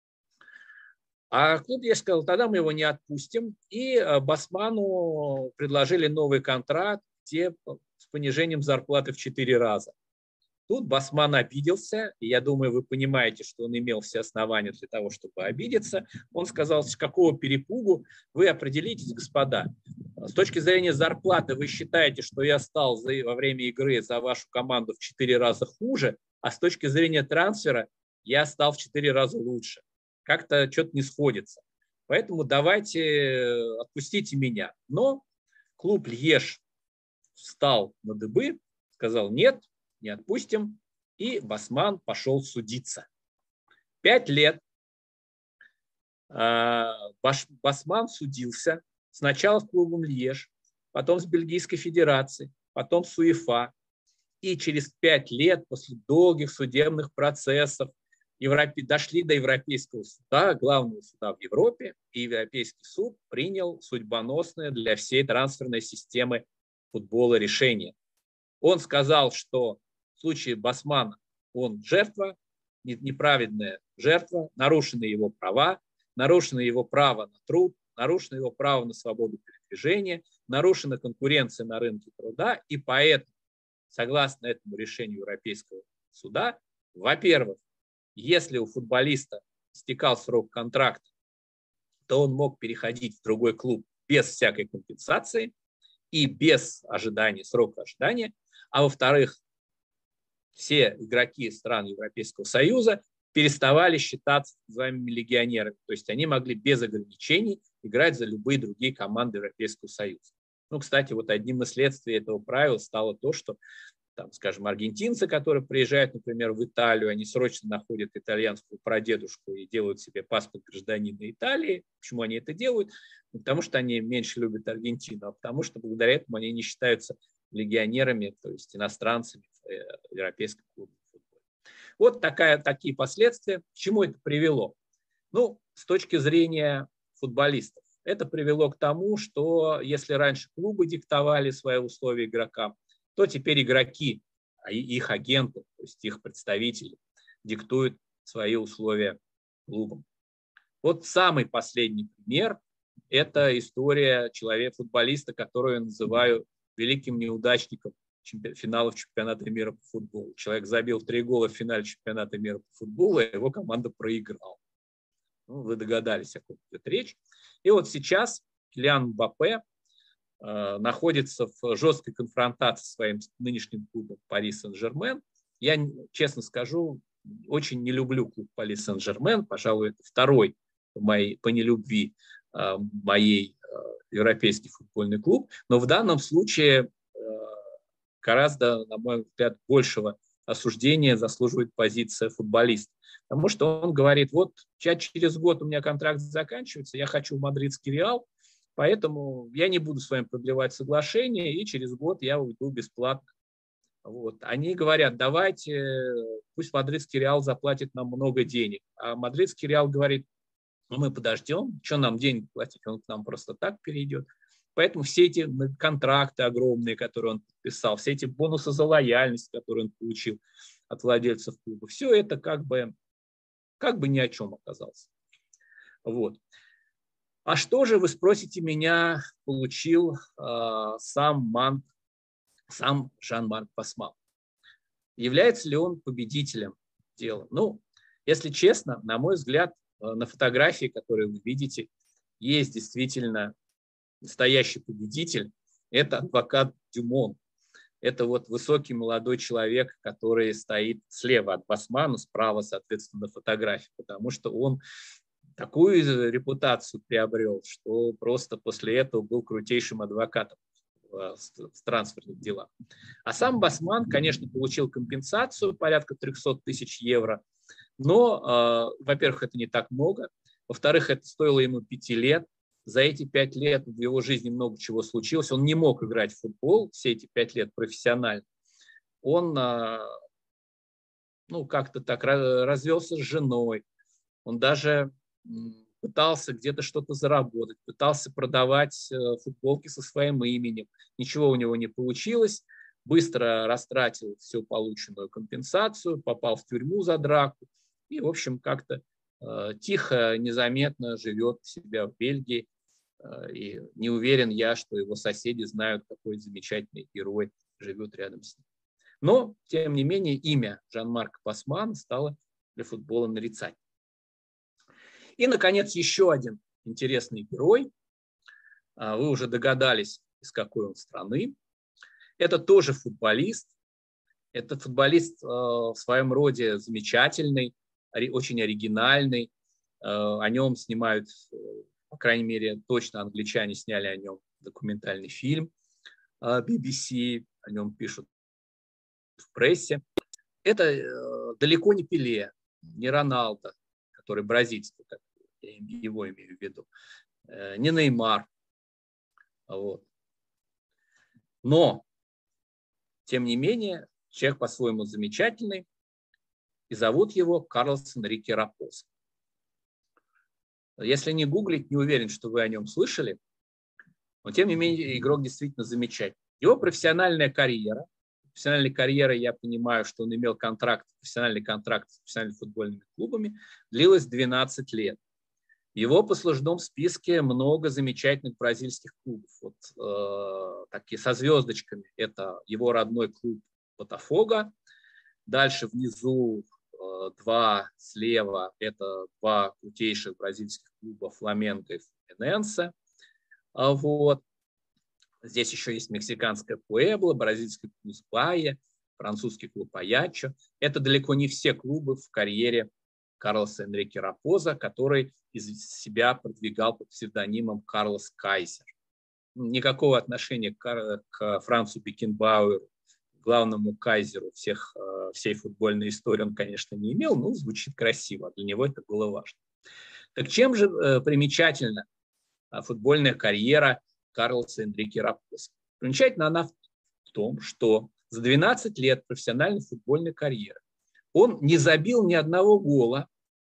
А клуб Льеж сказал: тогда мы его не отпустим, и Басману предложили новый контракт, где с понижением зарплаты в 4 раза. Тут Басман обиделся, и я думаю, вы понимаете, что он имел все основания для того, чтобы обидеться. Он сказал: с какого перепугу вы определитесь, господа. С точки зрения зарплаты вы считаете, что я стал во время игры за вашу команду в 4 раза хуже, а с точки зрения трансфера я стал в 4 раза лучше. Как-то что-то не сходится. Поэтому давайте отпустите меня. Но клуб Льеж встал на дыбы, сказал: нет, не отпустим, и Басман пошел судиться. 5 лет Басман судился сначала с клубом Льеж, потом с Бельгийской федерацией, потом с УЕФА. И через 5 лет, после долгих судебных процессов, дошли до Европейского суда, главного суда в Европе, и Европейский суд принял судьбоносное для всей трансферной системы футбола решение. Он сказал, что в случае Басмана он жертва, неправедная жертва, нарушены его права, нарушено его право на труд, нарушено его право на свободу передвижения, нарушена конкуренция на рынке труда, и поэтому, согласно этому решению Европейского суда, во-первых, если у футболиста истекал срок контракта, то он мог переходить в другой клуб без всякой компенсации и без срока ожидания, а во-вторых, все игроки стран Европейского Союза переставали считаться называемыми легионерами. То есть они могли без ограничений играть за любые другие команды Европейского Союза. Ну, кстати, вот одним из следствий этого правила стало то, что, там, скажем, аргентинцы, которые приезжают, например, в Италию, они срочно находят итальянскую прадедушку и делают себе паспорт гражданина Италии. Почему они это делают? Не потому что они меньше любят Аргентину, а потому что благодаря этому они не считаются легионерами, то есть иностранцами в европейском клубе. Вот такие последствия. К чему это привело? Ну, с точки зрения футболистов. Это привело к тому, что если раньше клубы диктовали свои условия игрокам, то теперь игроки, их агенты, то есть их представители, диктуют свои условия клубам. Вот самый последний пример – это история футболиста, которую я называю великим неудачником финалов чемпионата мира по футболу. Человек забил 3 гола в финале чемпионата мира по футболу, а его команда проиграла. Ну, вы догадались, о ком идет речь. И вот сейчас Килиан Мбаппе находится в жесткой конфронтации с своим нынешним клубом Пари Сен-Жермен. Я, честно скажу, очень не люблю клуб Пари Сен-Жермен. Пожалуй, это второй по нелюбви моей европейский футбольный клуб. Но в данном случае гораздо, на мой взгляд, большего осуждения заслуживает позиция футболиста. Потому что он говорит: вот через год у меня контракт заканчивается, я хочу в мадридский Реал, поэтому я не буду с вами продлевать соглашение, и через год я уйду бесплатно. Вот. Они говорят: давайте, пусть мадридский Реал заплатит нам много денег. А мадридский Реал говорит: ну, мы подождем, что нам денег платить, он к нам просто так перейдет. Поэтому все эти контракты огромные, которые он подписал, все эти бонусы за лояльность, которые он получил от владельцев клуба, все это как бы ни о чем оказалось. Вот. А что же, вы спросите меня, получил сам Жан-Марк Басман? Является ли он победителем дела? Ну, если честно, на мой взгляд, на фотографии, которые вы видите, есть действительно настоящий победитель. Это адвокат Дюмон. Это вот высокий молодой человек, который стоит слева от Басмана, справа, соответственно, фотографии, потому что он такую репутацию приобрел, что просто после этого был крутейшим адвокатом в трансферных делах. А сам Басман, конечно, получил компенсацию порядка 300 тысяч евро, но, во-первых, это не так много, во-вторых, это стоило ему 5 лет. За эти 5 лет в его жизни много чего случилось. Он не мог играть в футбол все эти 5 лет профессионально. Он как-то так развелся с женой. Он даже пытался где-то что-то заработать, пытался продавать футболки со своим именем. Ничего у него не получилось. Быстро растратил всю полученную компенсацию, попал в тюрьму за драку. И, в общем, как-то тихо, незаметно живет себя в Бельгии. И не уверен я, что его соседи знают, какой замечательный герой живет рядом с ним. Но, тем не менее, имя Жан-Марка Басмана стало для футбола нарицательным. И, наконец, еще один интересный герой. Вы уже догадались, из какой он страны. Это тоже футболист. Это футболист в своем роде замечательный, очень оригинальный. О нем снимают, по крайней мере, точно англичане сняли о нем документальный фильм BBC, о нем пишут в прессе. Это далеко не Пеле, не Роналдо, который бразильский, я его имею в виду, не Неймар. Вот. Но, тем не менее, человек по-своему замечательный, и зовут его Карлос Энрике Рапоза. Если не гуглить, не уверен, что вы о нем слышали, но, тем не менее, игрок действительно замечательный. Его профессиональная карьера, я понимаю, что он имел профессиональный контракт с профессиональными футбольными клубами, длилась 12 лет. В его послужном списке много замечательных бразильских клубов. Вот, такие со звездочками. Это его родной клуб Ботафого. Дальше внизу два слева. Это два крутейших бразильских клуба Фламенго и Флуминенсе. Вот. Здесь еще есть мексиканская Пуэбла, бразильский клуб Бая, французский клуб Аячо. Это далеко не все клубы в карьере Карлоса Энрике Рапоза, который из себя продвигал под псевдонимом Карлос Кайзер. Никакого отношения к Францу Бекенбауэру, главному кайзеру всей футбольной истории, он, конечно, не имел, но звучит красиво. Для него это было важно. Так чем же примечательна футбольная карьера Карлоса Энрике Рапоза? Примечательна она в том, что за 12 лет профессиональной футбольной карьеры он не забил ни одного гола,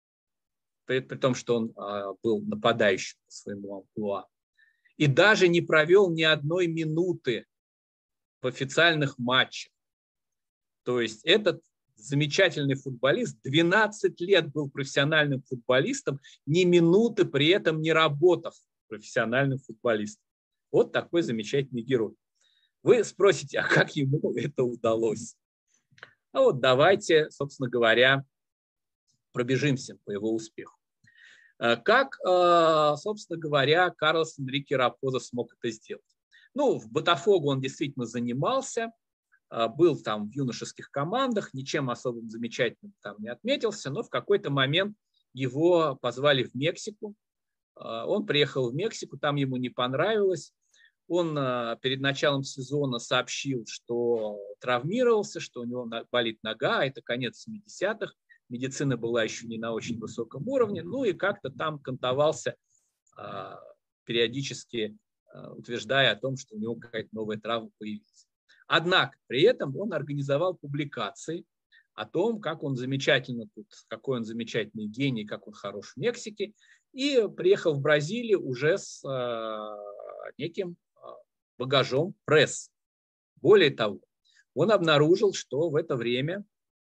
при том, что он был нападающим по своему амплуа, и даже не провел ни одной минуты в официальных матчах. То есть этот замечательный футболист 12 лет был профессиональным футболистом, ни минуты при этом не работав профессиональным футболистом. Вот такой замечательный герой. Вы спросите, а как ему это удалось? А вот давайте, собственно говоря, пробежимся по его успеху. Как, собственно говоря, Карлос Энрике Рапоза смог это сделать? Ну, в Ботафого он действительно занимался, был там в юношеских командах, ничем особым замечательным там не отметился, но в какой-то момент его позвали в Мексику. Он приехал в Мексику, там ему не понравилось. Он перед началом сезона сообщил, что травмировался, что у него болит нога, а это конец 70-х. Медицина была еще не на очень высоком уровне, ну и как-то там кантовался, периодически утверждая о том, что у него какая-то новая травма появилась. Однако при этом он организовал публикации о том, как он замечательно тут, какой он замечательный гений, как он хорош в Мексике, и приехал в Бразилию уже с неким багажом прессы. Более того, он обнаружил, что в это время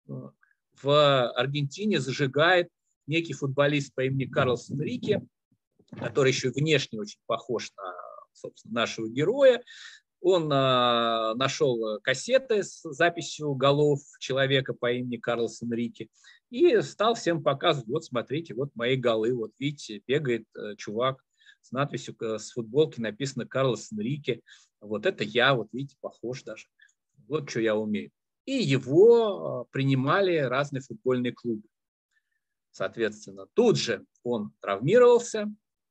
в Аргентине зажигает некий футболист по имени Карлос Энрике, который еще внешне очень похож на, собственно, нашего героя. Он нашел кассеты с записью голов человека по имени Карлос Энрике и стал всем показывать: вот смотрите, вот мои голы, вот видите, бегает чувак с надписью, с футболки написано «Карлос Энрике». Вот это я, вот видите, похож даже. Вот что я умею. И его принимали разные футбольные клубы. Соответственно, тут же он травмировался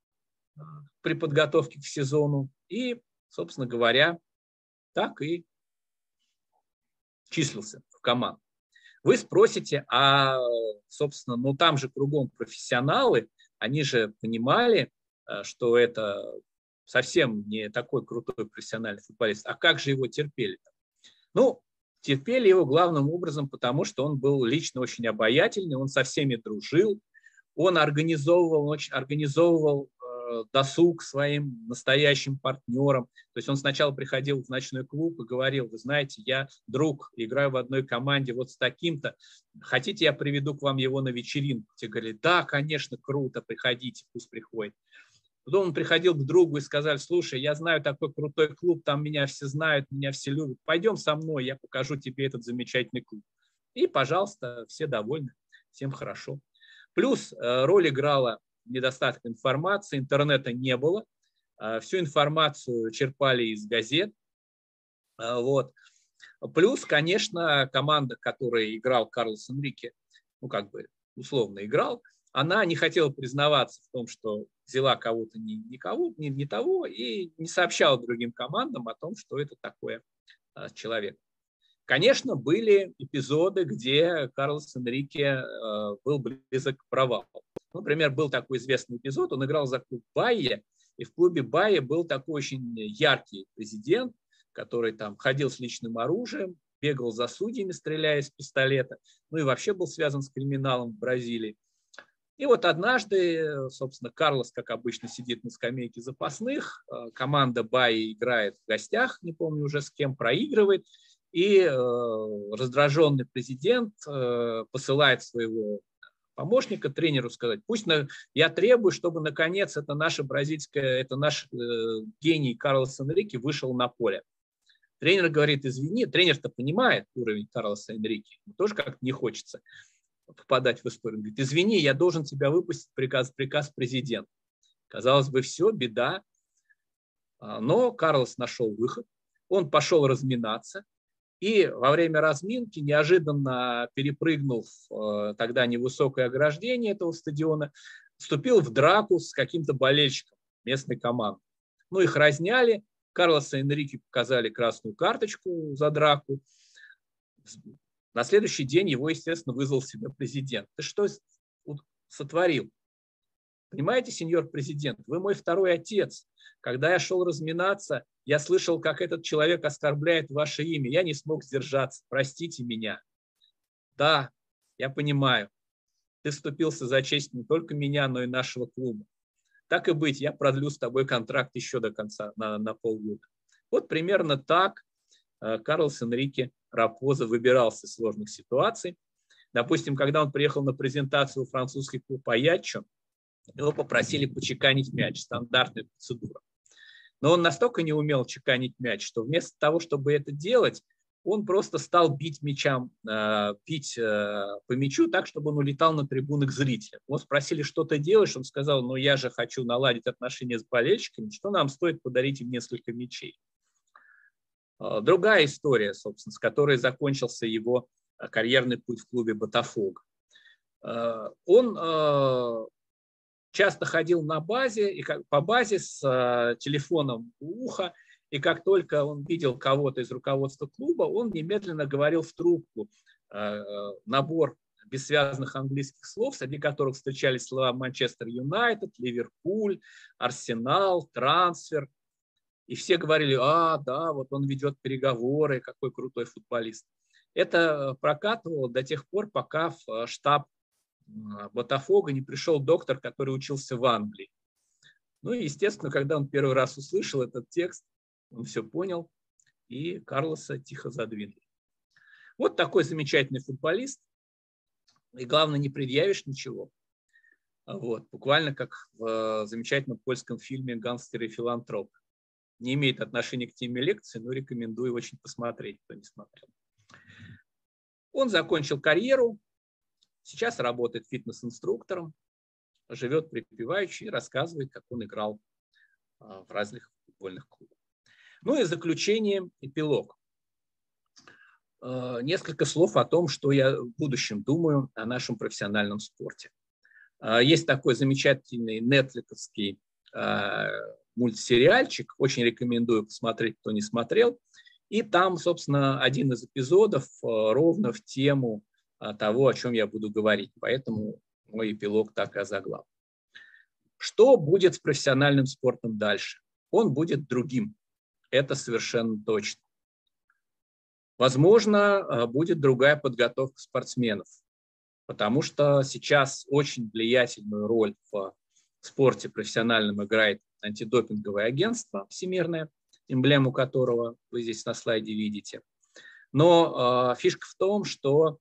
при подготовке к сезону и, собственно говоря, так и числился в команде. Вы спросите, собственно, там же кругом профессионалы, они же понимали, что это совсем не такой крутой профессиональный футболист. А как же его терпели? Терпели его главным образом, потому что он был лично очень обаятельный, он со всеми дружил, он организовывал досуг своим настоящим партнерам. То есть он сначала приходил в ночной клуб и говорил: вы знаете, я друг, играю в одной команде вот с таким-то, хотите, я приведу к вам его на вечеринку? Те говорили: да, конечно, круто, приходите, пусть приходит. Потом он приходил к другу и сказали: слушай, я знаю такой крутой клуб, там меня все знают, меня все любят, пойдем со мной, я покажу тебе этот замечательный клуб. И, пожалуйста, все довольны, всем хорошо. Плюс роль играла недостаток информации, интернета не было, всю информацию черпали из газет. Вот. Плюс, конечно, команда, которой играл Карлос Энрике, условно играл, она не хотела признаваться в том, что взяла кого-то не того, и не сообщала другим командам о том, что это такое человек. Конечно, были эпизоды, где Карлос Энрике был близок к провалу. Например, был такой известный эпизод, он играл за клуб Байе, и в клубе Байе был такой очень яркий президент, который там ходил с личным оружием, бегал за судьями, стреляя из пистолета, и вообще был связан с криминалом в Бразилии. И вот однажды, собственно, Карлос, как обычно, сидит на скамейке запасных, команда Байе играет в гостях, не помню уже с кем, проигрывает, и раздраженный президент посылает своего помощника тренеру сказать: я требую, чтобы наконец это наш гений Карлос Энрике вышел на поле. Тренер говорит: извини, тренер-то понимает уровень Карлоса Энрике, тоже как-то не хочется попадать в историю. Он говорит: извини, я должен тебя выпустить, приказ президента. Казалось бы, все, беда. Но Карлос нашел выход, он пошел разминаться, и во время разминки, неожиданно перепрыгнув тогда невысокое ограждение этого стадиона, вступил в драку с каким-то болельщиком местной команды. Их разняли, Карлоса Энрике показали красную карточку за драку. На следующий день его, естественно, вызвал себе президент. Ты что сотворил? Понимаете, сеньор президент, вы мой второй отец. Когда я шел разминаться, я слышал, как этот человек оскорбляет ваше имя. Я не смог сдержаться. Простите меня. Да, я понимаю. Ты вступился за честь не только меня, но и нашего клуба. Так и быть, я продлю с тобой контракт еще до конца, на полгода. Вот примерно так Карлос Энрике Рапозо выбирался из сложных ситуаций. Допустим, когда он приехал на презентацию в французский клуб Аяччо, его попросили почеканить мяч, стандартная процедура. Но он настолько не умел чеканить мяч, что вместо того, чтобы это делать, он просто стал бить по мячу так, чтобы он улетал на трибуны к зрителям. Его спросили: что ты делаешь? Он сказал: я же хочу наладить отношения с болельщиками, что нам стоит подарить им несколько мячей. Другая история, собственно, с которой закончился его карьерный путь в клубе Ботафого. Он часто ходил по базе с телефоном у уха, и как только он видел кого-то из руководства клуба, он немедленно говорил в трубку набор бессвязных английских слов, среди которых встречались слова Манчестер Юнайтед, Ливерпуль, Арсенал, трансфер. И все говорили: да, вот он ведет переговоры, какой крутой футболист. Это прокатывало до тех пор, пока в штаб Ботафого не пришел доктор, который учился в Англии. И, естественно, когда он первый раз услышал этот текст, он все понял, и Карлоса тихо задвинули. Вот такой замечательный футболист. И главное, не предъявишь ничего. Буквально как в замечательном польском фильме «Гангстеры и филантропы». не имеет отношения к теме лекции, но рекомендую очень посмотреть, кто не смотрел. Он закончил карьеру, сейчас работает фитнес-инструктором, живет припеваючи и рассказывает, как он играл в разных футбольных клубах. Ну и в заключение эпилог. Несколько слов о том, что я в будущем думаю о нашем профессиональном спорте. Есть такой замечательный нетфликсовский мультсериальчик, очень рекомендую посмотреть, кто не смотрел. И там, собственно, один из эпизодов ровно в тему того, о чем я буду говорить. Поэтому мой эпилог так и озаглавлен. Что будет с профессиональным спортом дальше? Он будет другим. Это совершенно точно. Возможно, будет другая подготовка спортсменов, потому что сейчас очень влиятельную роль в спорте профессиональном играет антидопинговое агентство всемирное, эмблему которого вы здесь на слайде видите. Но фишка в том, что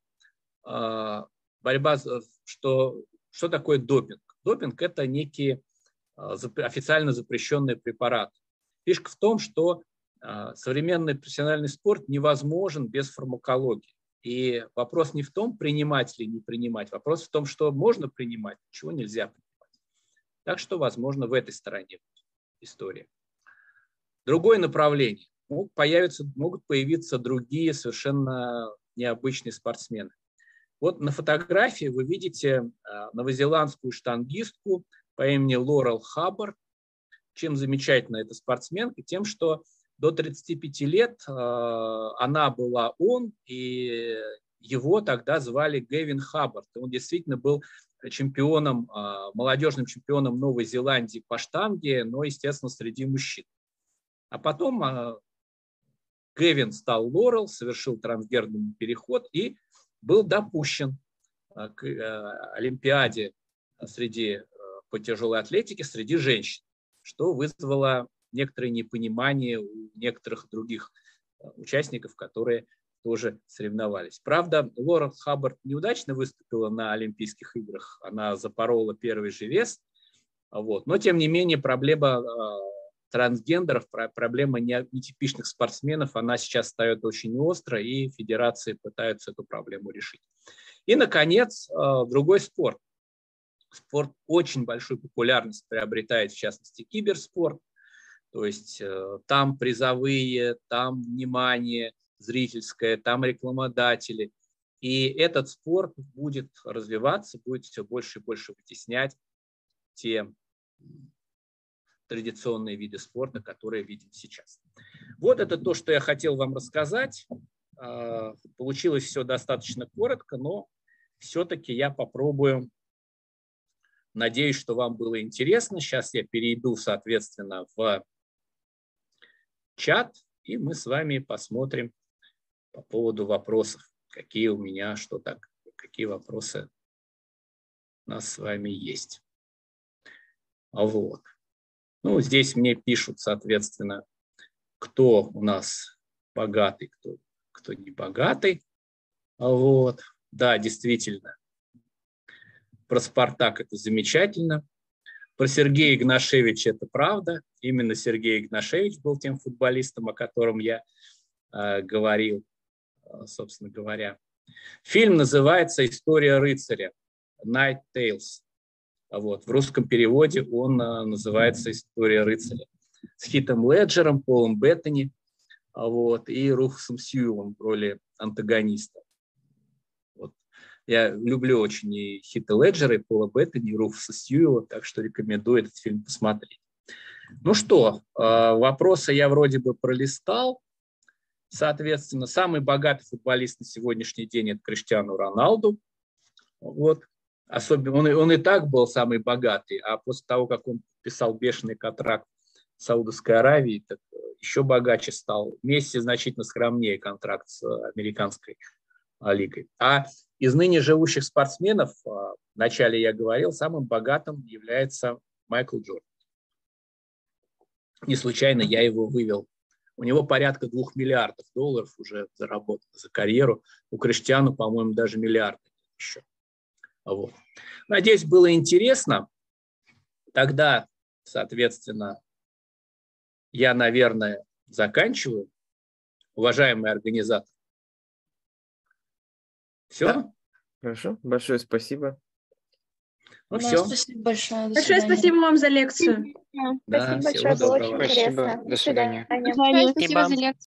что такое допинг? Допинг – это некие официально запрещенные препараты. Фишка в том, что современный профессиональный спорт невозможен без фармакологии. И вопрос не в том, принимать или не принимать, вопрос в том, что можно принимать, чего нельзя принимать. Так что, возможно, в этой стороне история. Другое направление. Могут появиться другие совершенно необычные спортсмены. Вот на фотографии вы видите новозеландскую штангистку по имени Лорел Хаббард. Чем замечательна эта спортсменка? Тем, что до 35 лет она была и его тогда звали Гэвин Хаббард. Он действительно был чемпионом, молодежным чемпионом Новой Зеландии по штанге, но, естественно, среди мужчин. А потом Гэвин стал Лорел, совершил трансгендерный переход и был допущен к Олимпиаде по тяжелой атлетике среди женщин, что вызвало некоторое непонимание у некоторых других участников, которые тоже соревновались. Правда, Лорел Хаббард неудачно выступила на Олимпийских играх, она запорола первый же вес, но тем не менее проблема трансгендеров, проблема нетипичных спортсменов, она сейчас встает очень остро, и федерации пытаются эту проблему решить. И, наконец, другой спорт. Спорт очень большую популярность приобретает, в частности, киберспорт. То есть там призовые, там внимание зрительское, там рекламодатели. И этот спорт будет развиваться, будет все больше и больше вытеснять те традиционные виды спорта, которые видим сейчас. Вот это то, что я хотел вам рассказать. Получилось все достаточно коротко, но все-таки я попробую. Надеюсь, что вам было интересно. Сейчас я перейду, соответственно, в чат, и мы с вами посмотрим по поводу вопросов, какие у меня, какие вопросы у нас с вами есть. Вот. Здесь мне пишут, соответственно, кто у нас богатый, кто не богатый. Вот. Да, действительно. Про «Спартак» это замечательно. Про Сергея Игнашевича это правда. Именно Сергей Игнашевич был тем футболистом, о котором я говорил, собственно говоря. Фильм называется «История рыцаря» Night Tales. В русском переводе он называется «История рыцаря». С Хитом Леджером, Полом Беттани и Руфусом Сьюэллом в роли антагониста. Я люблю очень и Хита Леджера, и Пола Беттани, и Руфуса Сьюэлла, так что рекомендую этот фильм посмотреть. Ну что, вопросы я вроде бы пролистал. Соответственно, самый богатый футболист на сегодняшний день – это Криштиану Роналду. Особенно он и так был самый богатый, а после того, как он подписал бешеный контракт в Саудовской Аравии, так еще богаче стал. Месси значительно скромнее контракт с американской лигой. А из ныне живущих спортсменов, вначале я говорил, самым богатым является Майкл Джордан. Не случайно я его вывел. У него порядка $2 миллиардов уже заработано за карьеру. У Криштиану, по-моему, даже миллиард еще. Надеюсь, было интересно. Тогда, соответственно, я, наверное, заканчиваю. Уважаемый организатор. Все? Да. Хорошо, большое спасибо. Ну, Да, все. спасибо большое. До Большое свидания. спасибо вам за лекцию. Да, Спасибо всего большое, было очень доброго. интересно. Спасибо. До свидания. До свидания. До свидания. Спасибо за лекцию.